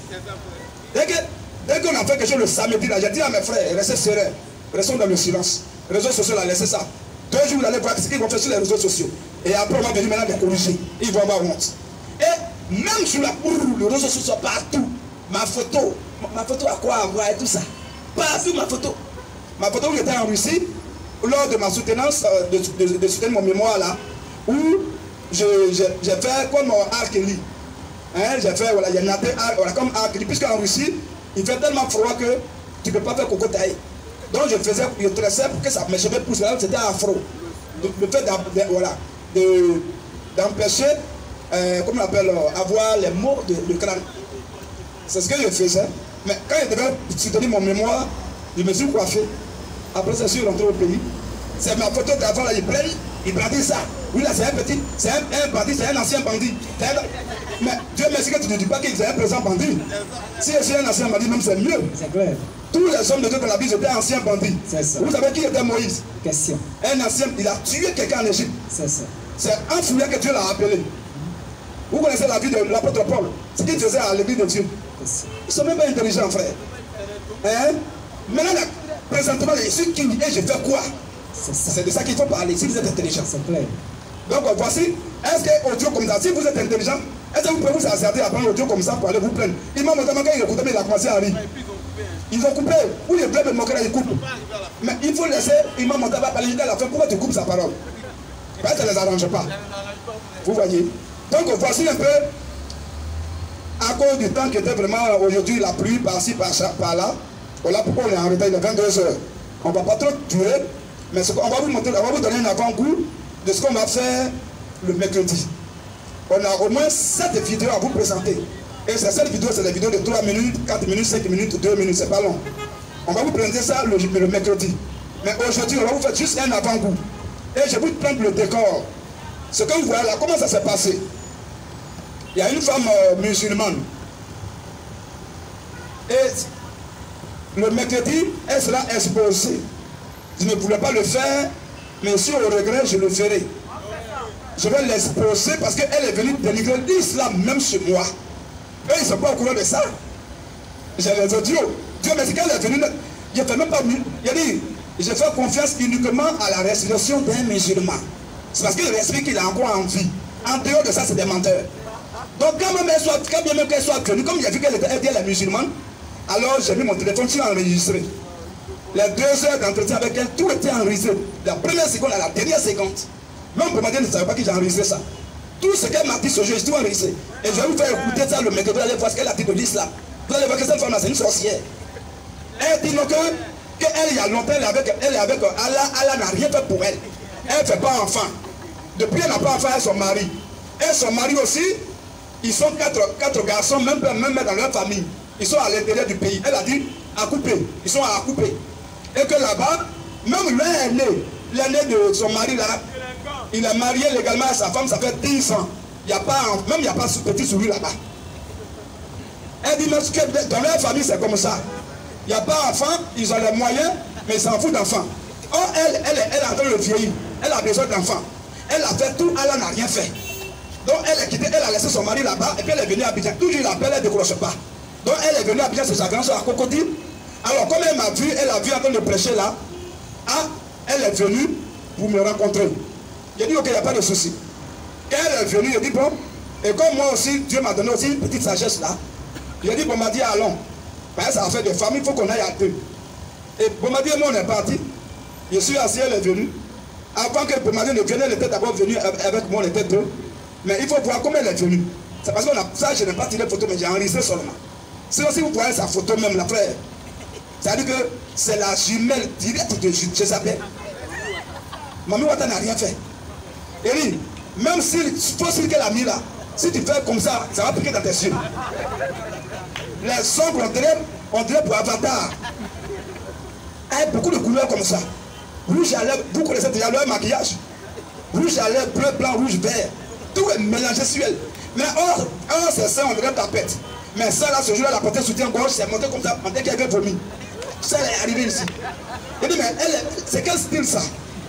Dès qu'on a fait quelque chose le samedi, j'ai dit à mes frères, restez sereins, restons dans le silence. Les réseaux sociaux, là, laissez ça. 2 jours, vous allez voir ce qu'ils vont faire sur les réseaux sociaux. Et après, on va venir maintenant les corriger. Ils vont avoir honte. Et même sur la cour, les réseaux sociaux sont partout. Ma photo à quoi avoir et tout ça. Partout ma photo. Ma photo où j'étais en Russie, lors de ma soutenance, de soutenir mon mémoire là, où j'ai fait comme Arkeli. J'ai fait, voilà, il y a Naté, voilà, comme Arkeli, puisqu'en Russie, il fait tellement froid que tu ne peux pas faire coco taille. Donc je tressais pour que ça, mes cheveux poussent, c'était afro. Le fait d'empêcher, comment on appelle, avoir les mots de crâne. C'est ce que je faisais. Mais quand je devais soutenir mon mémoire, je me suis coiffé. Après ça, je suis rentré au pays. C'est ma photo d'avant là, il brandit ça. Oui, là, c'est un petit, c'est un bandit, c'est un ancien bandit. Mais Dieu merci que tu ne dis pas qu'il est un présent bandit. Si je suis un ancien bandit, même c'est mieux. C'est clair. Tous les hommes de Dieu dans la Bible étaient anciens bandits. Vous savez qui était Moïse? Question. Un ancien, il a tué quelqu'un en Égypte. C'est ça. C'est un fouillard que Dieu l'a appelé. Vous connaissez la vie de l'apôtre Paul, ce qu'il faisait à l'église de Dieu. Ils ne sont même pas intelligents, frère. Maintenant, présentement, je suis qui et je fais quoi? C'est de ça qu'il faut parler, si vous êtes intelligent. Donc voici, est-ce que audio comme ça, si vous êtes intelligent, est-ce que vous pouvez vous asserter à prendre audio comme ça pour aller vous plaindre? Il m'a montré quand il écoutait, mais il a commencé à rire. Ils ont coupé, ou les blés de moquer, ils coupent. Mais il faut laisser, il m'a montré à parler à la fin, pourquoi tu coupes sa parole? Parce que ça ne les arrange pas. Vous voyez? Donc voici un peu, à cause du temps qui était vraiment aujourd'hui, la pluie par-ci, par-là. Voilà pourquoi on est en retard, il est 22 h. On ne va pas trop durer, mais on va vous montrer, on va vous donner un avant-goût de ce qu'on va faire le mercredi. On a au moins 7 vidéos à vous présenter. Et cette vidéo, c'est des vidéos de 3 minutes, 4 minutes, 5 minutes, 2 minutes, c'est pas long. On va vous présenter ça le mercredi. Mais aujourd'hui, on va vous faire juste un avant-goût. Et je vais vous prendre le décor. Ce que vous voyez là, comment ça s'est passé? Il y a une femme musulmane. Et le mercredi, elle sera exposée. Je ne voulais pas le faire, mais si au regret, je le ferai. Je vais l'exposer parce qu'elle est venue délivrer l'islam même chez moi. Eux, ils ne sont pas au courant de ça. J'ai les audios. Dieu merci qu'elle est venue. Il ne fait même pas. Il a dit, je fais confiance uniquement à la resurrection d'un musulman. C'est parce qu'il respecte qu'il a encore en vie. En dehors de ça, c'est des menteurs. Donc quand bien même qu'elle soit venue, comme il a vu qu'elle était la musulmane, alors j'ai mis mon téléphone sur enregistré. Les 2 heures d'entretien avec elle, tout était enregistré. La première seconde à la dernière seconde. Même pour ne savait pas que j'ai enregistré ça. Tout ce qu'elle m'a dit ce jour, j'ai tout enregistré. Et je vais vous faire écouter ça le mercredi, vous allez voir ce qu'elle a dit de l'islam. Vous allez voir que cette femme-là, c'est une sorcière. Elle dit donc qu'elle, il y a longtemps, elle est avec Allah. Allah n'a rien fait pour elle. Elle ne fait pas enfant. Depuis, elle n'a pas enfant avec son mari. Et son mari aussi, ils sont 4 garçons, même dans leur famille. Ils sont à l'intérieur du pays. Elle a dit à couper. Ils sont à couper. Et que là-bas, même l'aîné de son mari là, il est marié légalement à sa femme, ça fait 10 ans. Il n'y a pas, même il n'y a pas petit sur lui là-bas. Elle dit même que dans leur famille c'est comme ça. Il n'y a pas d'enfants, ils ont les moyens, mais ils s'en foutent d'enfants. Or elle est en train de vieillir. Elle a besoin d'enfants. Elle a fait tout, elle n'a rien fait. Donc elle est quittée, elle a laissé son mari là-bas et puis elle est venue à Abidjan. Toujours il appelle, elle ne décroche pas. Donc elle est venue à Abidjan, c'est sa grande soeur à Cocody. Alors comme elle m'a vu, elle a vu en train de prêcher là. Ah, elle est venue pour me rencontrer. J'ai dit ok, il n'y a pas de souci. Quand elle est venue, j'ai dit bon, et comme moi aussi, Dieu m'a donné aussi une petite sagesse là. J'ai dit bon, m'a dit allons. Parce que ça a fait des familles, il faut qu'on aille à 2. Et Bombardier et moi on est parti. Je suis assis, elle est venue. Avant que Bombardier ne vienne, elle était d'abord venue avec moi, on était 2. Mais il faut voir comment elle est venue. C'est parce qu'on a ça, je n'ai pas tiré photo, mais j'ai enregistré seulement. Sinon, si vous voyez sa photo même, la frère, ça veut dire que c'est la jumelle directe de Jézabel. Mamie Wata n'a rien fait. Eli, même si fossile qu'elle a mis là, si tu fais comme ça, ça va piquer dans tes yeux. Les ongles, on dirait pour Avatar. avec beaucoup de couleurs comme ça. Rouge à lèvres, vous connaissez déjà leur maquillage. Rouge à lèvres, bleu, blanc, rouge, vert. Tout est mélangé sur elle. Mais or c'est ça, on dirait tapette. Mais ça là, ce jour-là, la portée soutien-gorge, c'est monté comme ça, on dirait qu'elle avait vomi. Ça, elle est arrivée ici. Je dis, mais c'est quel style ça?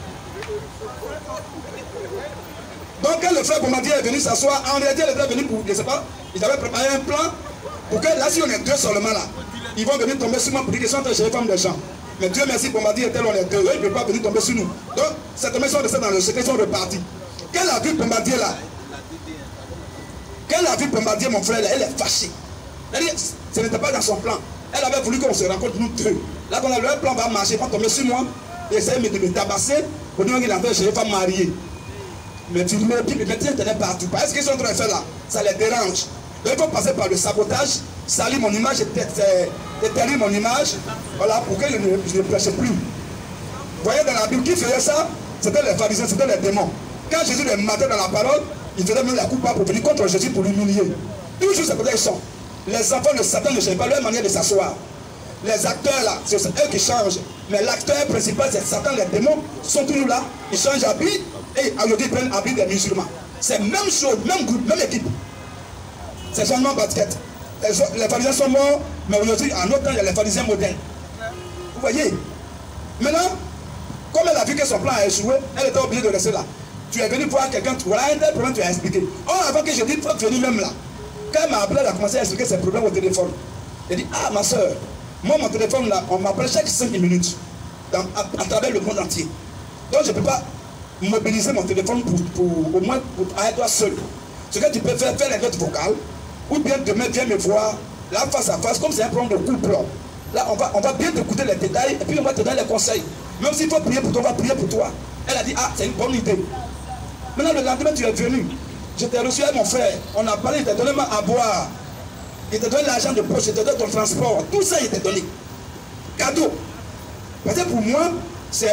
Donc quand le frère Bombardier est venu s'asseoir, en réalité, il était venu pour, je ne sais pas, ils avaient préparé un plan pour que là, si on est deux seulement là, ils vont venir tomber sur moi pour dire qu'ils sont entre les femmes des gens. Mais Dieu merci, Bombardier était on est deux, ils ne peuvent pas venir tomber sur nous. Donc, cette maison de dans le secret, ils sont repartis. Quelle a vu Bombardier là? Quelle a vu Bombardier, mon frère là? Elle est fâchée. Elle dit, ce n'était pas dans son plan. Elle avait voulu qu'on se rencontre nous deux. Là, quand leur plan va marcher, ils vont tomber sur moi et essayer de me tabasser pour dire qu'il est en train de chercher une femme mariée. Mais tu me dis, mais tu n'es partout. Parce qu'ils sont en train de faire là, ça les dérange. Donc il faut passer par le sabotage, salir mon image, éteindre mon image, voilà, pour que je ne prêche plus. Vous voyez dans la Bible, qui faisait ça? C'était les pharisiens, c'était les démons. Quand Jésus les matait dans la parole, il faisait même la coupe pour venir contre Jésus pour l'humilier. Toujours c'est comme ça ils sont. Les enfants de Satan ne changent pas leur manière de s'asseoir. Les acteurs là, c'est eux qui changent. Mais l'acteur principal, c'est Satan, les démons sont toujours là. Ils changent d'habit et aujourd'hui ils prennent l'habit des musulmans. C'est même chose, même groupe, même équipe. C'est seulement basket. Les pharisiens sont morts, mais aujourd'hui, en autre temps, il y a les pharisiens modernes. Vous voyez? Maintenant, comme elle a vu que son plan a échoué, elle était obligée de rester là. Tu es venu voir quelqu'un, voilà un tel problème, tu as expliqué. Or, avant que je dise, il faut venir même là. Quand elle m'a appelé, elle a commencé à expliquer ses problèmes au téléphone. Elle dit, ah ma soeur, moi mon téléphone là, on m'appelle chaque 5 minutes à travers le monde entier. Donc je ne peux pas mobiliser mon téléphone pour au moins à toi seul. Ce que tu peux faire les notes vocales, ou bien demain viens me voir, là face à face, comme c'est un problème de couple. Là on va bien t'écouter les détails et puis on va te donner les conseils. Même s'il faut prier pour toi, on va prier pour toi. Elle a dit, ah c'est une bonne idée. Maintenant le lendemain tu es venu. Je t'ai reçu avec mon frère, on a parlé, il t'a donné à boire. Il t'a donné l'argent de poche, il t'a donné ton transport. Tout ça il t'a donné. Cadeau. Parce que pour moi, c'est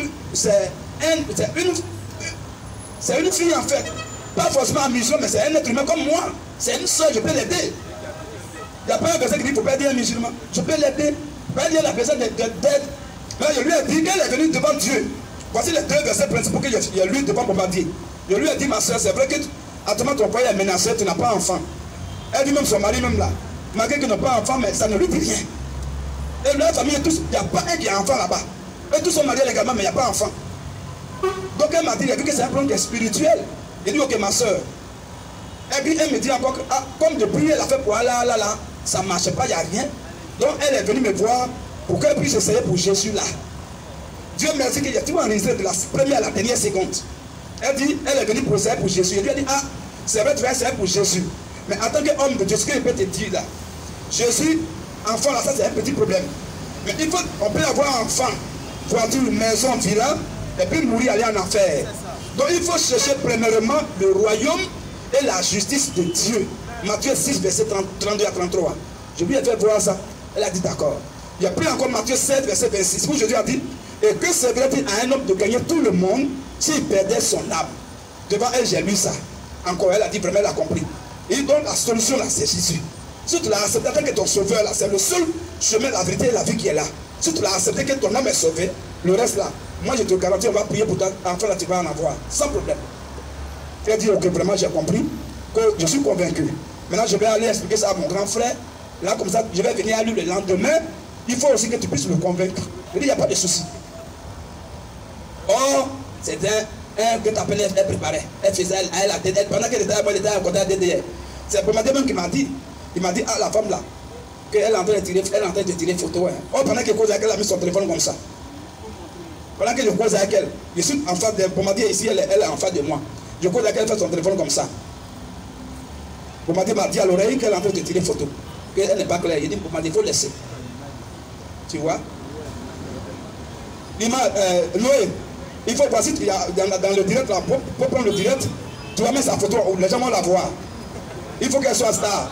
une fille en fait. Pas forcément amusant, mais c'est un être humain comme moi. C'est une soeur, je peux l'aider. Il n'y a pas un verset qui dit qu'il ne faut pas aider un musulman. Je peux l'aider. Je peux dire la personne d'aide. Mais je lui ai dit qu'elle est venue devant Dieu. Voici les deux versets principaux que j'ai lu devant Bombardier. Je lui ai dit, ma soeur, c'est vrai que actuellement ton foyer est menacé, tu n'as pas d'enfant. Elle dit même son mari, même là. Malgré qu'il n'a pas d'enfant, mais ça ne lui dit rien. Et leur famille, tous, il n'y a pas un qui a enfant là-bas. Et tous sont mariés légalement, mais il n'y a pas d'enfant. Donc elle m'a dit, il a vu que c'est un problème qui est spirituel. Il dit, ok, ma soeur. Et puis elle me dit encore que, ah, comme depuis elle a fait pour là, ça ne marchait pas, il n'y a rien. Donc elle est venue me voir pour qu'elle puisse essayer pour Jésus là. Dieu merci qu'il y a tout enregistré de la première à la dernière seconde. Elle dit, elle est venue pour essayer pour Jésus. Elle lui a dit, ah, c'est vrai, tu vas essayer pour Jésus. Mais en tant qu'homme de Dieu, ce qu'il peut te dire là, Jésus, enfant là, ça c'est un petit problème. Mais il faut, on peut avoir enfant, voiture, maison, villa, et puis mourir, aller en enfer. Donc il faut chercher premièrement le royaume et la justice de Dieu. Matthieu 6, verset 32 à 33. Je lui ai fait voir ça. Elle a dit d'accord. Il y a pris encore Matthieu 7, verset 26, où Jésus a dit, et que servirait-il à un homme de gagner tout le monde s'il perdait son âme? Devant elle, j'ai lu ça. Encore, elle a dit vraiment, elle a compris. Et donc la solution là, c'est Jésus. Si tu l'as accepté que ton sauveur là, c'est le seul chemin, la vérité et la vie qui est là. Si tu l'as accepté que ton âme est sauvée, le reste là, moi je te garantis, on va prier pour toi, enfin là tu vas en avoir, sans problème. Elle dit, ok, vraiment j'ai compris, que je suis convaincu. Maintenant je vais aller expliquer ça à mon grand frère. Là comme ça, je vais venir à lui le lendemain. Il faut aussi que tu puisses me convaincre. Je dis, il n'y a pas de souci. Or, c'était un que tu appelais, elle préparait. Elle faisait, elle pendant qu'elle était à moi, elle était à côté de DDR. C'est le premier même qui m'a dit, il m'a dit, ah la femme là, qu'elle est en train de tirer photo. Hein. Or, pendant qu'elle cause avec elle, elle a mis son téléphone comme ça. Pendant que je cause avec elle, je suis en face de, pour m'a dire ici, elle est en face de moi. Je cause avec elle, elle fait son téléphone comme ça. Pour m'a dit à l'oreille qu'elle est en train de tirer photo. Qu'elle n'est pas claire. Il dit, pour m'a dit, il faut laisser. Tu vois? Noé, il faut passer dans le direct là, pour prendre le direct, tu vas mettre sa photo où les gens vont la voir. Il faut qu'elle soit star.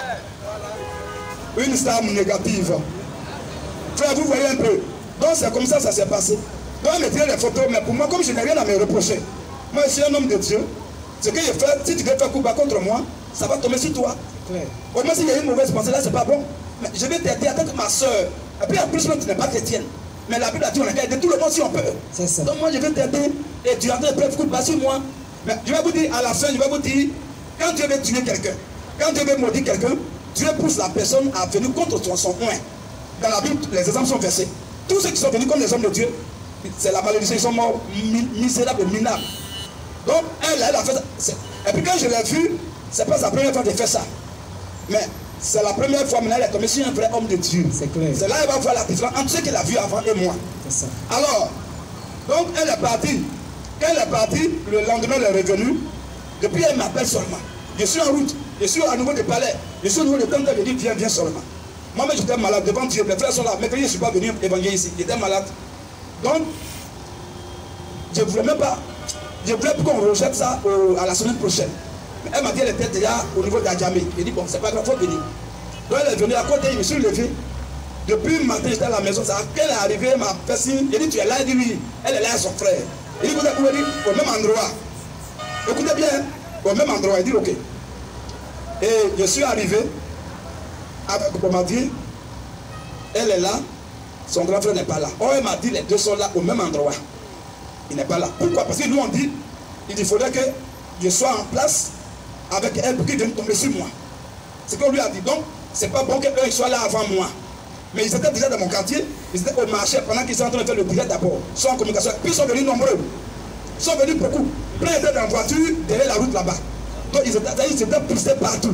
Une star négative. Frère, vous voyez un peu. Donc c'est comme ça s'est passé. Donc elle me tirait les photos, mais pour moi, comme je n'ai rien à me reprocher, moi je suis un homme de Dieu. Ce que je fais, si tu veux faire coup bas contre moi, ça va tomber sur toi. Au moins s'il y a une mauvaise pensée là, c'est pas bon. Mais je vais t'aider en tant que ma soeur. Et puis en plus, tu n'es pas chrétienne. Mais la Bible a dit on a qu'à aider tout le monde si on peut. C'est ça. Donc moi je vais t'aider et tu es en train de prendre coup de bas sur moi. Mais je vais vous dire à la fin, je vais vous dire, quand Dieu veut tuer quelqu'un, quand Dieu veut maudire quelqu'un, Dieu pousse la personne à venir contre son oin. Dans la Bible, les exemples sont versés. Tous ceux qui sont venus comme les hommes de Dieu, c'est la malédiction, ils sont morts misérables et minables. Donc elle a fait ça. Et puis quand je l'ai vu, c'est pas sa première fois de faire ça. Mais c'est la première fois maintenant elle est tombée sur un vrai homme de Dieu. C'est clair. C'est là qu'elle va voir la différence entre ce qu'elle a vu avant et moi. C'est ça. Alors, donc elle est partie. Quand elle est partie, le lendemain elle est revenue. Depuis elle m'appelle seulement. Je suis en route. Je suis à nouveau de palais. Je suis au niveau de temps qu'elle me dit viens seulement. Moi-même j'étais malade devant Dieu. Les frères sont là. Mais quand je ne suis pas venu évangéliser ici, j'étais malade. Donc, je ne voulais même pas. Je voulais qu'on rejette ça à la semaine prochaine. Mais elle m'a dit qu'elle était déjà au niveau d'Adjamé. J'ai dit bon, c'est pas grave, il faut venir. Donc elle est venue à côté, je me suis levé. Depuis le matin, j'étais à la maison. Quand elle est arrivée, elle m'a fait signe. J'ai dit tu es là, elle dit oui. Elle est là à son frère. Il dit vous êtes où? Elle dit au même endroit. Écoutez bien, au même endroit. Elle dit ok. Et je suis arrivé avec Bombardier. Elle est là. Son grand frère n'est pas là. Oh, elle m'a dit les deux sont là au même endroit. Il n'est pas là. Pourquoi? Parce que nous on dit, il faudrait que je sois en place avec elle pour qu'il vienne tomber sur moi. C'est ce qu'on lui a dit. Donc, c'est pas bon qu'eux soient là avant moi. Mais ils étaient déjà dans mon quartier, ils étaient au marché pendant qu'ils étaient en train de faire le direct d'abord. Ils sont en communication. Puis ils sont venus nombreux. Ils sont venus beaucoup. Plein étaient dans la voiture, derrière la route là-bas. Donc ils étaient poussés partout.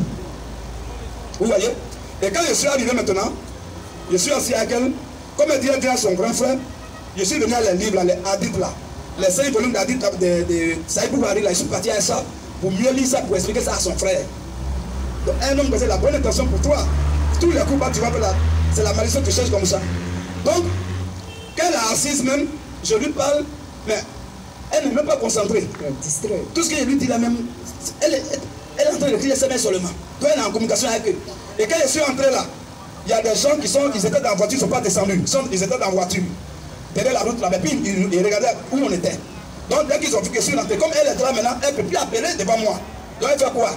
Vous voyez? Et quand je suis arrivé maintenant, je suis assis avec elle. Comme elle dit, elle vient à son grand frère. Je suis venu à les livres, les hadiths là. Les 5 volumes d'Adith de Saïd Bouhari, là, je suis parti à ça pour mieux lire ça, pour expliquer ça à son frère. Donc, un homme, c'est la bonne intention pour toi. Tous les coups, tu vas faire là. C'est la malédiction que tu cherches comme ça. Donc, quand elle est assise même, je lui parle, mais elle n'est même pas concentrée. Tout ce que je lui dis là même, elle est en train de crier SMS seulement. Donc, elle est en communication avec eux. Et quand je suis entré là, il y a des gens ils étaient dans la voiture, ils ne sont pas descendus. Ils étaient dans la voiture. Derrière la route là, mais puis ils regardaient où on était. Donc dès qu'ils ont vu que je suis rentré, comme elle est là maintenant, elle ne peut plus appeler devant moi. Donc elle fait quoi?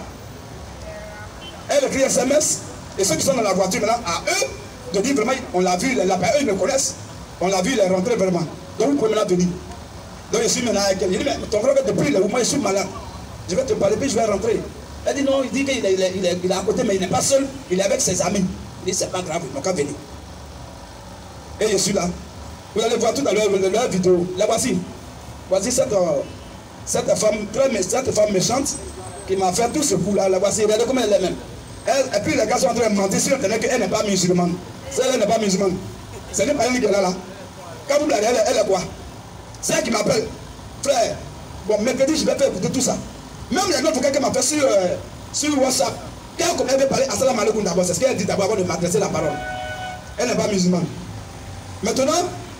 Elle écrit SMS, et ceux qui sont dans la voiture maintenant, à eux, de dire vraiment, on l'a vu, eux ils me connaissent, on l'a vu, il est rentré vraiment. Donc vous pouvez maintenant venir. Donc je suis maintenant avec elle. Il dit, mais ton frère depuis là, moi je suis malade. Je vais te parler, puis je vais rentrer. Elle dit non, il dit qu'il est à côté, mais il n'est pas seul, il est avec ses amis. Il dit, c'est pas grave, ils n'ont qu'à venir. Et je suis là. Vous allez voir tout à l'heure leur vidéo. La voici. Voici cette femme méchante qui m'a fait tout ce coup-là. La voici. Regardez comment elle est même. Et puis les gars sont en train de mentir sur Internet qu'elle n'est pas musulmane. Elle n'est pas musulmane. Ce n'est pas elle qui est là. Quand vous regardez, elle est quoi? C'est elle qui m'appelle. Frère, bon, mercredi, je vais faire écouter tout ça. Même les autres qu'elle m'a fait sur WhatsApp. Quand elle veut parler à Salam Alaikum d'abord, c'est ce qu'elle dit d'abord avant de m'adresser la parole. Elle n'est pas musulmane. Maintenant,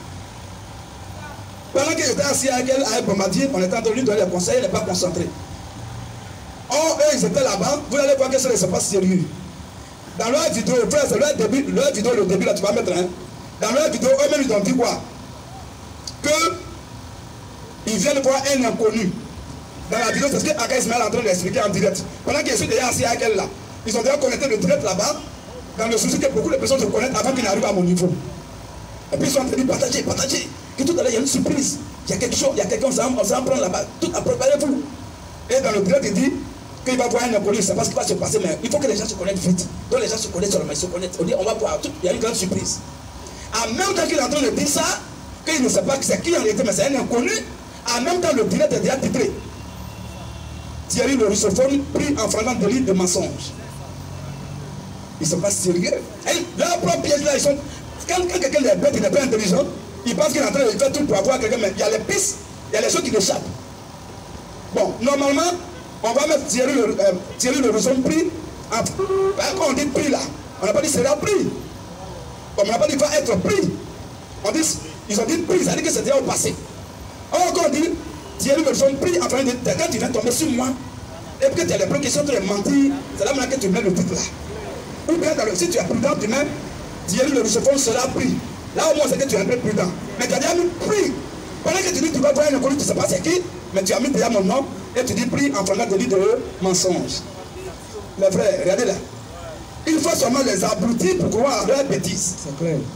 pendant que j'étais assis avec elle, avec Bombardier, on était en train de lui donner les conseils, elle n'est pas concentrée. Or, eux, ils étaient là-bas, vous allez voir que ce n'est pas sérieux. Dans leur vidéo, frère, c'est leur vidéo, le début là, tu vas mettre, hein. Dans leur vidéo, eux-mêmes, ils ont dit quoi? Que ils viennent voir un inconnu. Dans la vidéo, c'est ce que Aka Ismaël est en train d'expliquer en direct. Pendant que je suis déjà assis avec elle là, ils ont déjà connecté le direct là-bas, dans le souci que beaucoup de personnes se connaissent avant qu'ils n'arrivent à mon niveau. Et puis ils sont en train de partager. Que tout à l'heure, il y a une surprise. Il y a quelque chose, il y a quelqu'un, on s'en prend là-bas. Tout à préparez-vous. Et dans le direct, il dit qu'il va voir un inconnu, c'est pas ce qui va se passer, mais il faut que les gens se connaissent vite. Donc les gens se connaissent seulement, ils se connaissent. On dit, on va voir, il y a une grande surprise. En même temps qu'il est en train de dire ça, qu'il ne sait pas que c'est qui en réalité, mais c'est un inconnu, en même temps, le direct est déjà titré. Thierry le russophone pris en flagrant délit de mensonge. Ils ne sont pas sérieux. Leurs propres pièges là, ils sont. Quand quelqu'un est bête, il n'est pas intelligent, il pense qu'il est en train de faire tout pour avoir quelqu'un, mais il y a les pistes, il y a les choses qui l'échappent. Bon, normalement, on va mettre Thierry le russophone pris. Quand on dit pris là, on n'a pas dit sera pris. On n'a pas dit va être pris. Ils ont dit pris, ça veut dire que c'était au passé. Or, quand on dit Thierry le russophone pris, enfin, quand tu viens tomber sur moi, et puis que tu as les preuves qui sont en train de mentir, c'est là maintenant que tu mets le titre là. Ou bien si tu es prudent, tu mets Thierry le russophone sera pris. Là au moins c'est que tu es un peu prudent. Mais tu as déjà mis pris. Pendant que tu dis que tu vas voir un inconnu, tu ne sais pas c'est qui, mais tu as mis déjà mon nom et tu dis pris en flagrant délit de mensonge. Les frères, regardez là. Il faut seulement les abrutir pour croire à leur bêtise. C'est clair.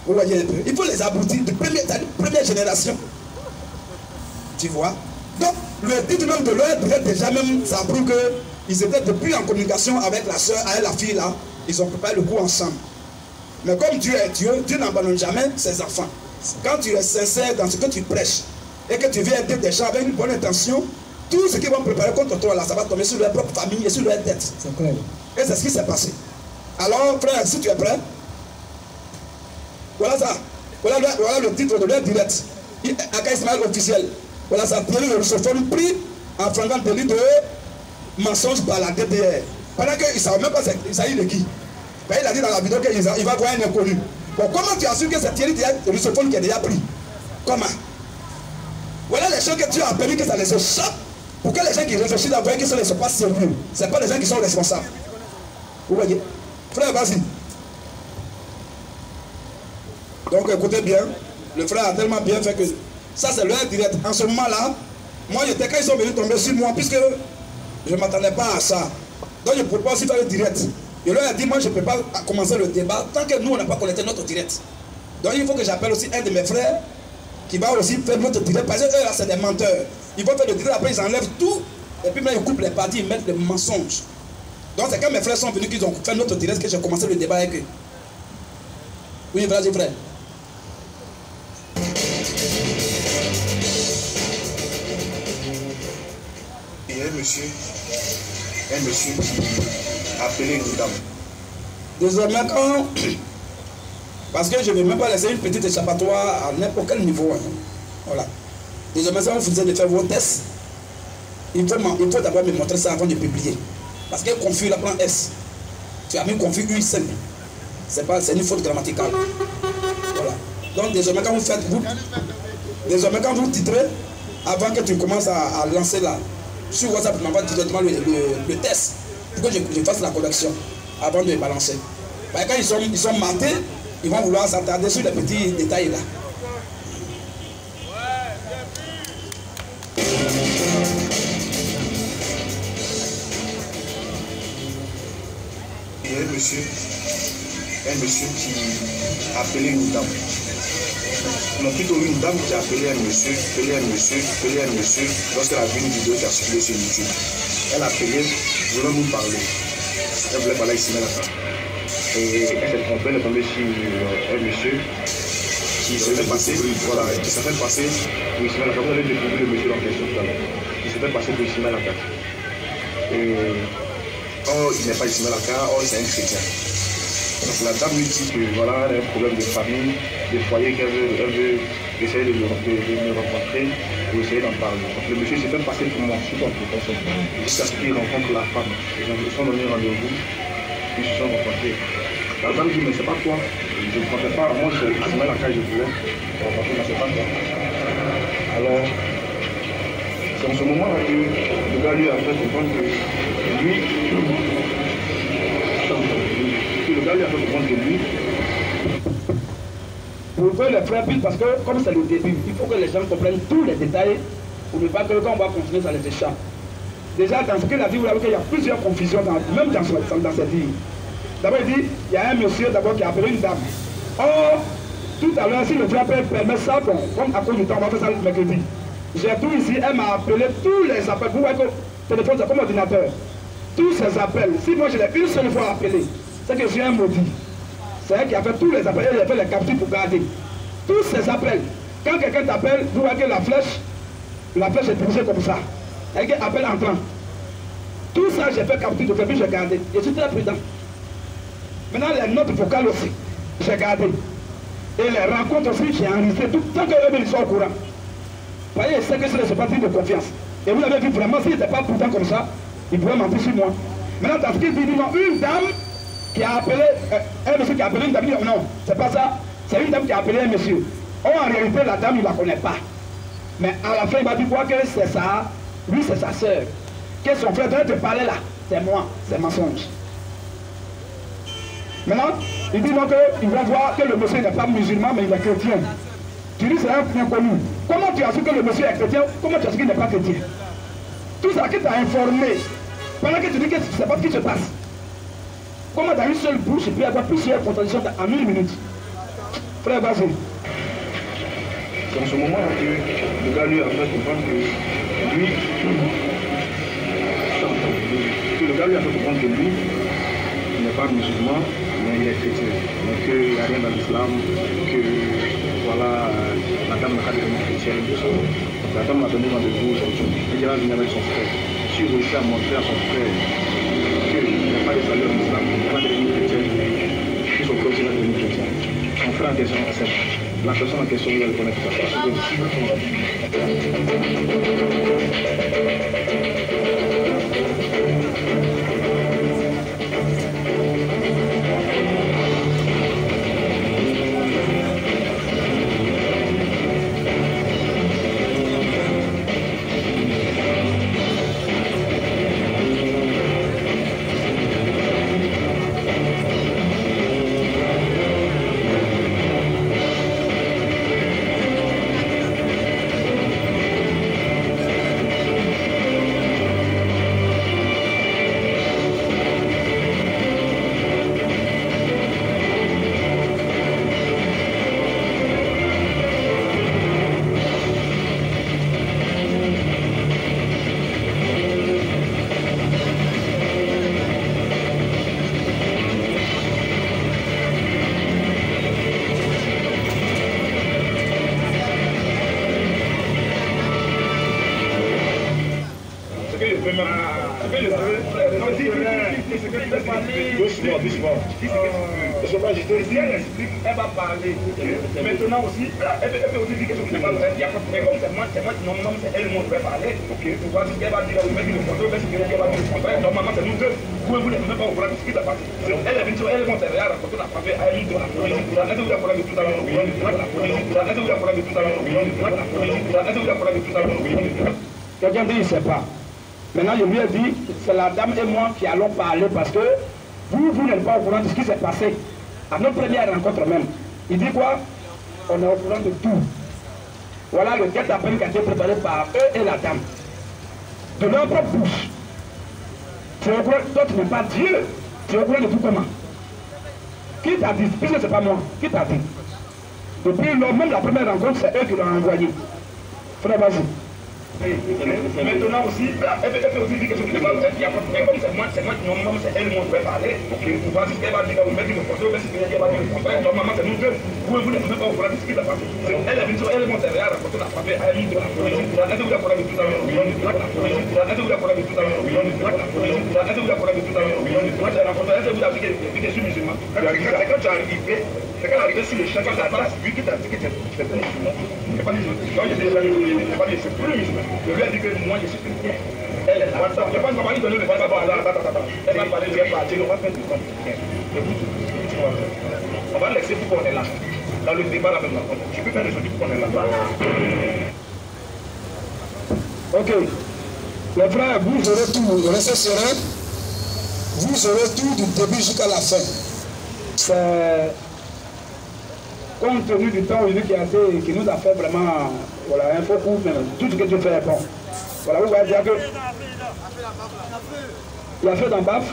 Vous voyez un peu. Il faut les aboutir de première génération. Tu vois? Donc, le titre même de leur direct déjà même, ça prouve qu'ils étaient depuis en communication avec la soeur, avec la fille là. Ils ont préparé le coup ensemble. Mais comme Dieu est Dieu, Dieu n'abandonne jamais ses enfants. Quand tu es sincère dans ce que tu prêches et que tu viens aider des gens avec une bonne intention, tout ce qu'ils vont préparer contre toi là, ça va tomber sur leur propre famille et sur leur tête. C'est clair. Et c'est ce qui s'est passé. Alors, frère, si tu es prêt, voilà ça. Voilà le titre de leur direct. Aka Ismaël officiel. Voilà ça. Thierry le russophone pris en flagrant délit de mensonge par la DDR. Pendant qu'ils ne savent même pas il s'agit de qui. Ben, il a dit dans la vidéo qu'il va voir un inconnu. Bon, comment tu assures que c'est Thierry le russophone qui est déjà pris? Comment? Voilà les gens que Dieu a permis que ça les échappe. Pour que les gens qui réfléchissent à voir qu'ils ne sont pas sérieux. Ce n'est pas les gens qui sont responsables. Vous voyez? Frère, vas-y. Donc écoutez bien, le frère a tellement bien fait que ça c'est leur direct. En ce moment-là, moi j'étais quand ils sont venus tomber sur moi, puisque je ne m'attendais pas à ça. Donc je ne pouvais pas aussi faire le direct. Je leur ai dit, moi je ne peux pas commencer le débat tant que nous on n'a pas connecté notre direct. Donc il faut que j'appelle aussi un de mes frères qui va aussi faire notre direct, parce que eux là c'est des menteurs. Ils vont faire le direct, après ils enlèvent tout, et puis maintenant ils coupent les parties, ils mettent les mensonges. Donc c'est quand mes frères sont venus qu'ils ont fait notre direct que j'ai commencé le débat avec eux. Oui, vas-y frère. Il y a un monsieur qui a appelé une dame. Désormais, quand... Parce que je ne vais même pas laisser une petite échappatoire à n'importe quel niveau. Hein. Voilà. Désormais, ça, on vous dit de faire vos tests. Il faut d'abord me montrer ça avant de publier. Parce que confus, la prend S. Tu as mis confus U simple. C'est une faute grammaticale. Voilà. Donc, désormais, quand vous titrez, avant que tu commences à lancer là, sur WhatsApp, tu m'envoies directement le test pour que je fasse la correction avant de balancer. Parce que quand ils sont matés, ils vont vouloir s'attarder sur les petits détails là. Il y a un monsieur qui a appelé une dame. Non, plutôt une dame qui a appelé un monsieur, lorsqu'elle a vu une vidéo qui a circulé sur YouTube. Elle a appelé, voulant nous parler. Elle voulait parler ici, là. Et elle s'est trompée, elle est tombée sur un monsieur qui s'est fait passer, voilà, qui s'est fait passer pour Ismaël Aka. Vous allez découvrir le monsieur en question tout à l'heure. Qui s'est fait passer pour Ismaël Aka. Or, il n'est pas Ismaël Aka, or, c'est un chrétien. Donc la dame lui dit que voilà, elle a un problème de famille, de foyer, qu'elle veut essayer de me rencontrer pour essayer d'en parler. Donc le monsieur s'est fait passer pour moi, surtout en protection. Jusqu'à ce qu'il rencontre la femme. Ils se sont donné rendez-vous, ils se sont rencontrés. La dame dit, mais c'est pas toi, je ne comptais pas, moi c'est Ismaël Aka, je voulais rencontrer, mais c'est pas toi. Alors, c'est en ce moment-là que le gars lui a fait comprendre que lui, le gars lui a fait comprendre que lui. Pour que les frères puissent, parce que comme c'est le début, il faut que les gens comprennent tous les détails pour ne pas que quand on va continuer, ça les échappe. Déjà, dans ce qu'il a dit, vous voyez qu'il y a plusieurs confusions, même dans cette vie. D'abord, il dit, il y a un monsieur d'abord qui a appelé une dame. Or, tout à l'heure, si le frère permet ça, bon, comme à cause du temps, on va faire ça le mercredi. J'ai tout ici, elle m'a appelé tous les appels. Vous voyez que le téléphone, c'est comme ordinateur. Tous ces appels, si moi je l'ai une seule fois appelé, c'est que je suis un maudit. C'est elle qui a fait tous les appels, elle a fait les captures pour garder. Tous ces appels, quand quelqu'un t'appelle, vous voyez que la flèche est dirigée comme ça. Elle appelle entrant. Tout ça, j'ai fait capture de fait, puis j'ai gardé. Je suis très prudent. Maintenant, les notes vocales aussi, j'ai gardé. Et les rencontres aussi, j'ai enregistré tout, tant qu'eux, ils sont au courant. Vous voyez, c'est que c'est pas de confiance. Et vous avez vu vraiment, s'il n'était pas prudent comme ça, il pourrait mentir sur moi. Maintenant, dans ce qu'il dit, non, une dame qui a appelé, un monsieur qui a appelé une dame, non, c'est pas ça, c'est une dame qui a appelé un monsieur. Or, en réalité, la dame, il ne la connaît pas. Mais à la fin, il m'a dit quoi que c'est ça, lui, c'est sa soeur. Que son frère doit te parler là, c'est moi, c'est mensonge. Maintenant, il dit donc qu'ils vont voir que le monsieur n'est pas musulman, mais il est chrétien. Tu dis c'est un inconnu. Comment tu as su que le monsieur est chrétien? Comment tu as su qu'il n'est pas chrétien? Tout ça qui t'a informé, pendant que tu dis que tu ne sais pas ce qui se passe. Comment dans une seule bouche, il peut y avoir plusieurs contradictions en une minute? Frère, vas-y. C'est en ce moment que le gars lui a fait comprendre que lui, n'est pas musulman, mais il est chrétien. Mais qu'il n'y a rien dans l'islam, que voilà, la dame n'a pas devenue chrétienne. Donc la dame m'a donné rendez-vous aujourd'hui. Il va venir avec son frère. Si il réussit à montrer à son frère qu'il n'y a pas de salut en islam, qu'il n'est pas devenu chrétien, que son frère aussi va devenir chrétien. Son frère en question accepte. La personne en question, il va le connaître tout ça. Elle va parler. Maintenant aussi, elle peut aussi dire quelque chose qui n'est pas vrai. Il y a pas de problème. C'est moi qui non, c'est elle qui va parler. Ok, tu vois, si elle va dire, oui, mais le contrôle, mais si elle va dire le contraire, normalement, c'est nous deux. Vous ne pouvez pas vous ce qui s'est passé. Elle est venue, elle est montée, elle a raconté la famille, elle est de la police. Elle est de la police tout à l'heure. Elle est de la police. Elle est de la police tout à l'heure. Elle est de la police. Elle est de la police tout à l'heure. Quelqu'un dit, il ne sait pas. Maintenant, je lui ai dit, c'est la dame et moi qui allons parler parce que vous n'êtes pas au courant de ce qui s'est passé. À notre première rencontre même. Il dit quoi? On est au courant de tout. Voilà le guet d'appel qui a été préparé par eux et la dame. De leur propre bouche. Tu es au courant, toi tu n'es pas Dieu. Tu es au courant de tout comment? Qui t'a dit? Puisque ce n'est pas moi. Qui t'a dit? Depuis lors, même la première rencontre, c'est eux qui l'ont envoyé. Frère, vas-y. Maintenant aussi, elle peut aussi dire quelque chose qui n'est pas vrai. Il y a pas de problème. C'est moi qui normalement c'est elle qui va parler. Ok, vous voyez ce qu'elle va dire, vous mettez le contrôle, mais si elle va dire le contraire, normalement c'est nous deux. Vous ne pouvez pas vous voir ce qui s'est passé. Elle est venue, elle est montée, elle a raconté la famille, elle est de la police. Elle est de la police tout à l'heure. Elle est de la police. Elle est de la police tout à l'heure. Elle est de la police. Elle est de la police tout à l'heure. Moi j'ai rencontré, elle vous a dit que je suis musulman. Quand tu es arrivé, c'est quand arrivé sur le champ, quand tu as vu qui t'a dit que tu n'es pas musulman. Tu n'es pas musulman. Quand je dis que c'est plus musulman. Je lui ai dit que moi je suis chrétien. Elle est là. Je ne vais pas lui donner le droit d'abord. Elle va parler, je vais partir, on va faire du temps. On va laisser pour qu'on est là. Dans le débat là maintenant. Je peux faire des choses pour qu'on est là. Ok. Les frères, vous aurez tout. Restez serein. Vous aurez tout du début jusqu'à la fin. C'est compte tenu du temps qui nous a fait vraiment voilà, un faux coup, mais tout ce que tu fais est bon. Voilà, vous voyez dire que il a fait dans baf.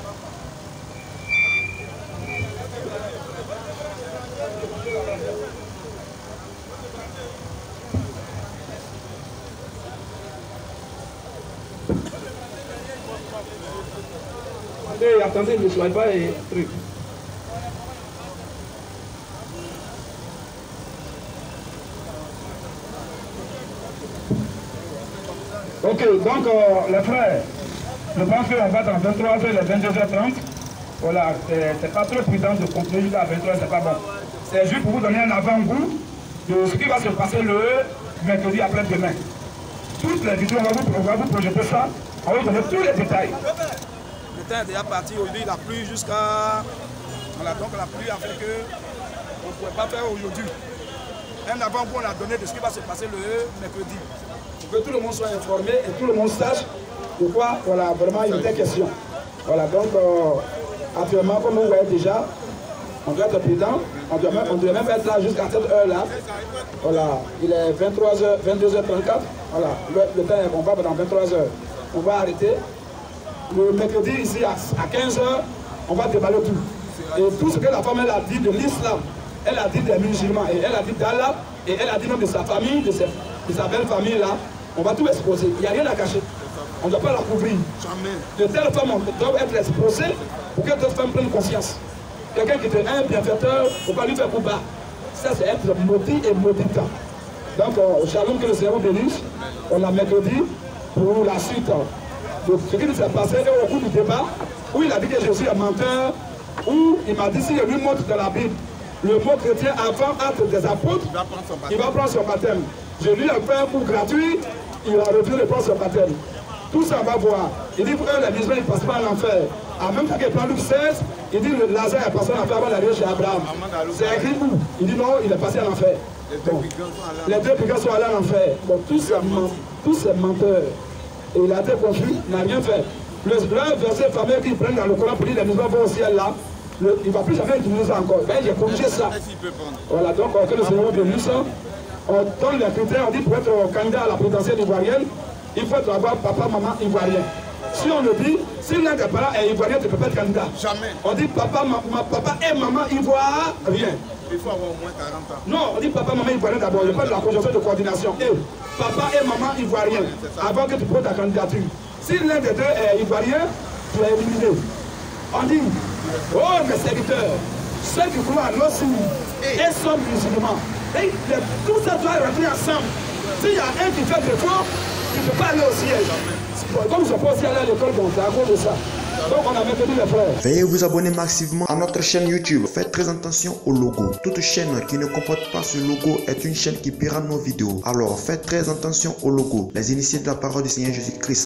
Attendez, ne soyez pas truc. Ok, donc les frères, je pense qu'on va dans 23h et 22h30. Voilà, c'est pas trop prudent de continuer jusqu'à 23h, c'est pas bon. C'est juste pour vous donner un avant-goût de ce qui va se passer le mercredi après-demain. Toutes les vidéos, on va vous projeter ça, on va vous donner tous les détails. Le temps est déjà parti, aujourd'hui il a plu jusqu'à... Voilà, donc la pluie a fait qu'on ne pouvait pas faire aujourd'hui. Un avant-goût on a donné de ce qui va se passer le mercredi. Pour que tout le monde soit informé et tout le monde sache de quoi voilà, vraiment il était question. Voilà, donc actuellement, comme vous voyez déjà, on doit être prudent, on doit même être là jusqu'à cette heure-là. Voilà, il est 22h34. Voilà, le temps est combat dans 23h. On va arrêter. Le mercredi, ici, à 15h, on va déballer tout. Et tout ce que la femme elle a dit de l'islam, elle a dit des musulmans, et elle a dit d'Allah, et elle a dit même de sa famille, de sa belle famille là, on va tout exposer. Il n'y a rien à cacher. On ne doit pas la couvrir. De telles femmes doivent être exposées pour que d'autres femmes prennent conscience. Quelqu'un qui est un bienfaiteur, il ne faut pas lui faire coup bas. Ça, c'est être maudit et mauditant. Donc, shalom, que le Seigneur bénisse. On a mercredi pour la suite de ce qui s'est passé au cours du débat, où il a dit que Jésus est menteur, où il m'a dit si il lui montre dans la Bible le mot chrétien avant acte des apôtres, il va prendre son baptême. Je lui ai fait un coup gratuit, il a refusé de prendre son baptême. Tout ça, on va voir. Il dit pour eux, les musulmans, ils ne passent pas à l'enfer. En même temps qu'il prend Luc 16, il dit que Lazare est passé à l'enfer avant d'arriver chez Abraham. C'est écrit où? Il dit non, il est passé à l'enfer. Bon. Les deux brigands sont allés à l'enfer. Bon, tous ces menteurs. Et il a été confus, il n'a rien fait. Le verset fameux qu'ils prennent dans le Coran pour dire que les musulmans vont au ciel là, il ne va plus jamais utiliser ça encore. Ben, j'ai corrigé ça. Voilà, donc que le Seigneur bénisse ça. On donne les critères, on dit pour être candidat à la présidentielle ivoirienne, il faut avoir papa, maman ivoirien. Si on le dit, si l'un des parents est ivoirien, tu ne peux pas être candidat. Jamais. On dit papa et maman ivoirien. Il faut avoir au moins 40 ans. Non, on dit papa, maman ivoirien d'abord. Il n'y a pas de la conjonction de coordination. Et papa et maman ivoirien, avant que tu poses ta candidature. Si l'un des deux est ivoirien, tu es éliminé. On dit, oh mes serviteurs, ceux qui croient à nos signes et sont musulmans, et tout ça doit rentrer ensemble. S'il y a un qui fait des fois, tu ne peux pas aller au siège. Comme je pense aller à l'école, donc c'est à cause de ça. Donc on a maintenu les frères. Veuillez vous abonner massivement à notre chaîne YouTube. Faites très attention au logo. Toute chaîne qui ne comporte pas ce logo est une chaîne qui paiera nos vidéos. Alors faites très attention au logo. Les initiés de la parole du Seigneur Jésus-Christ.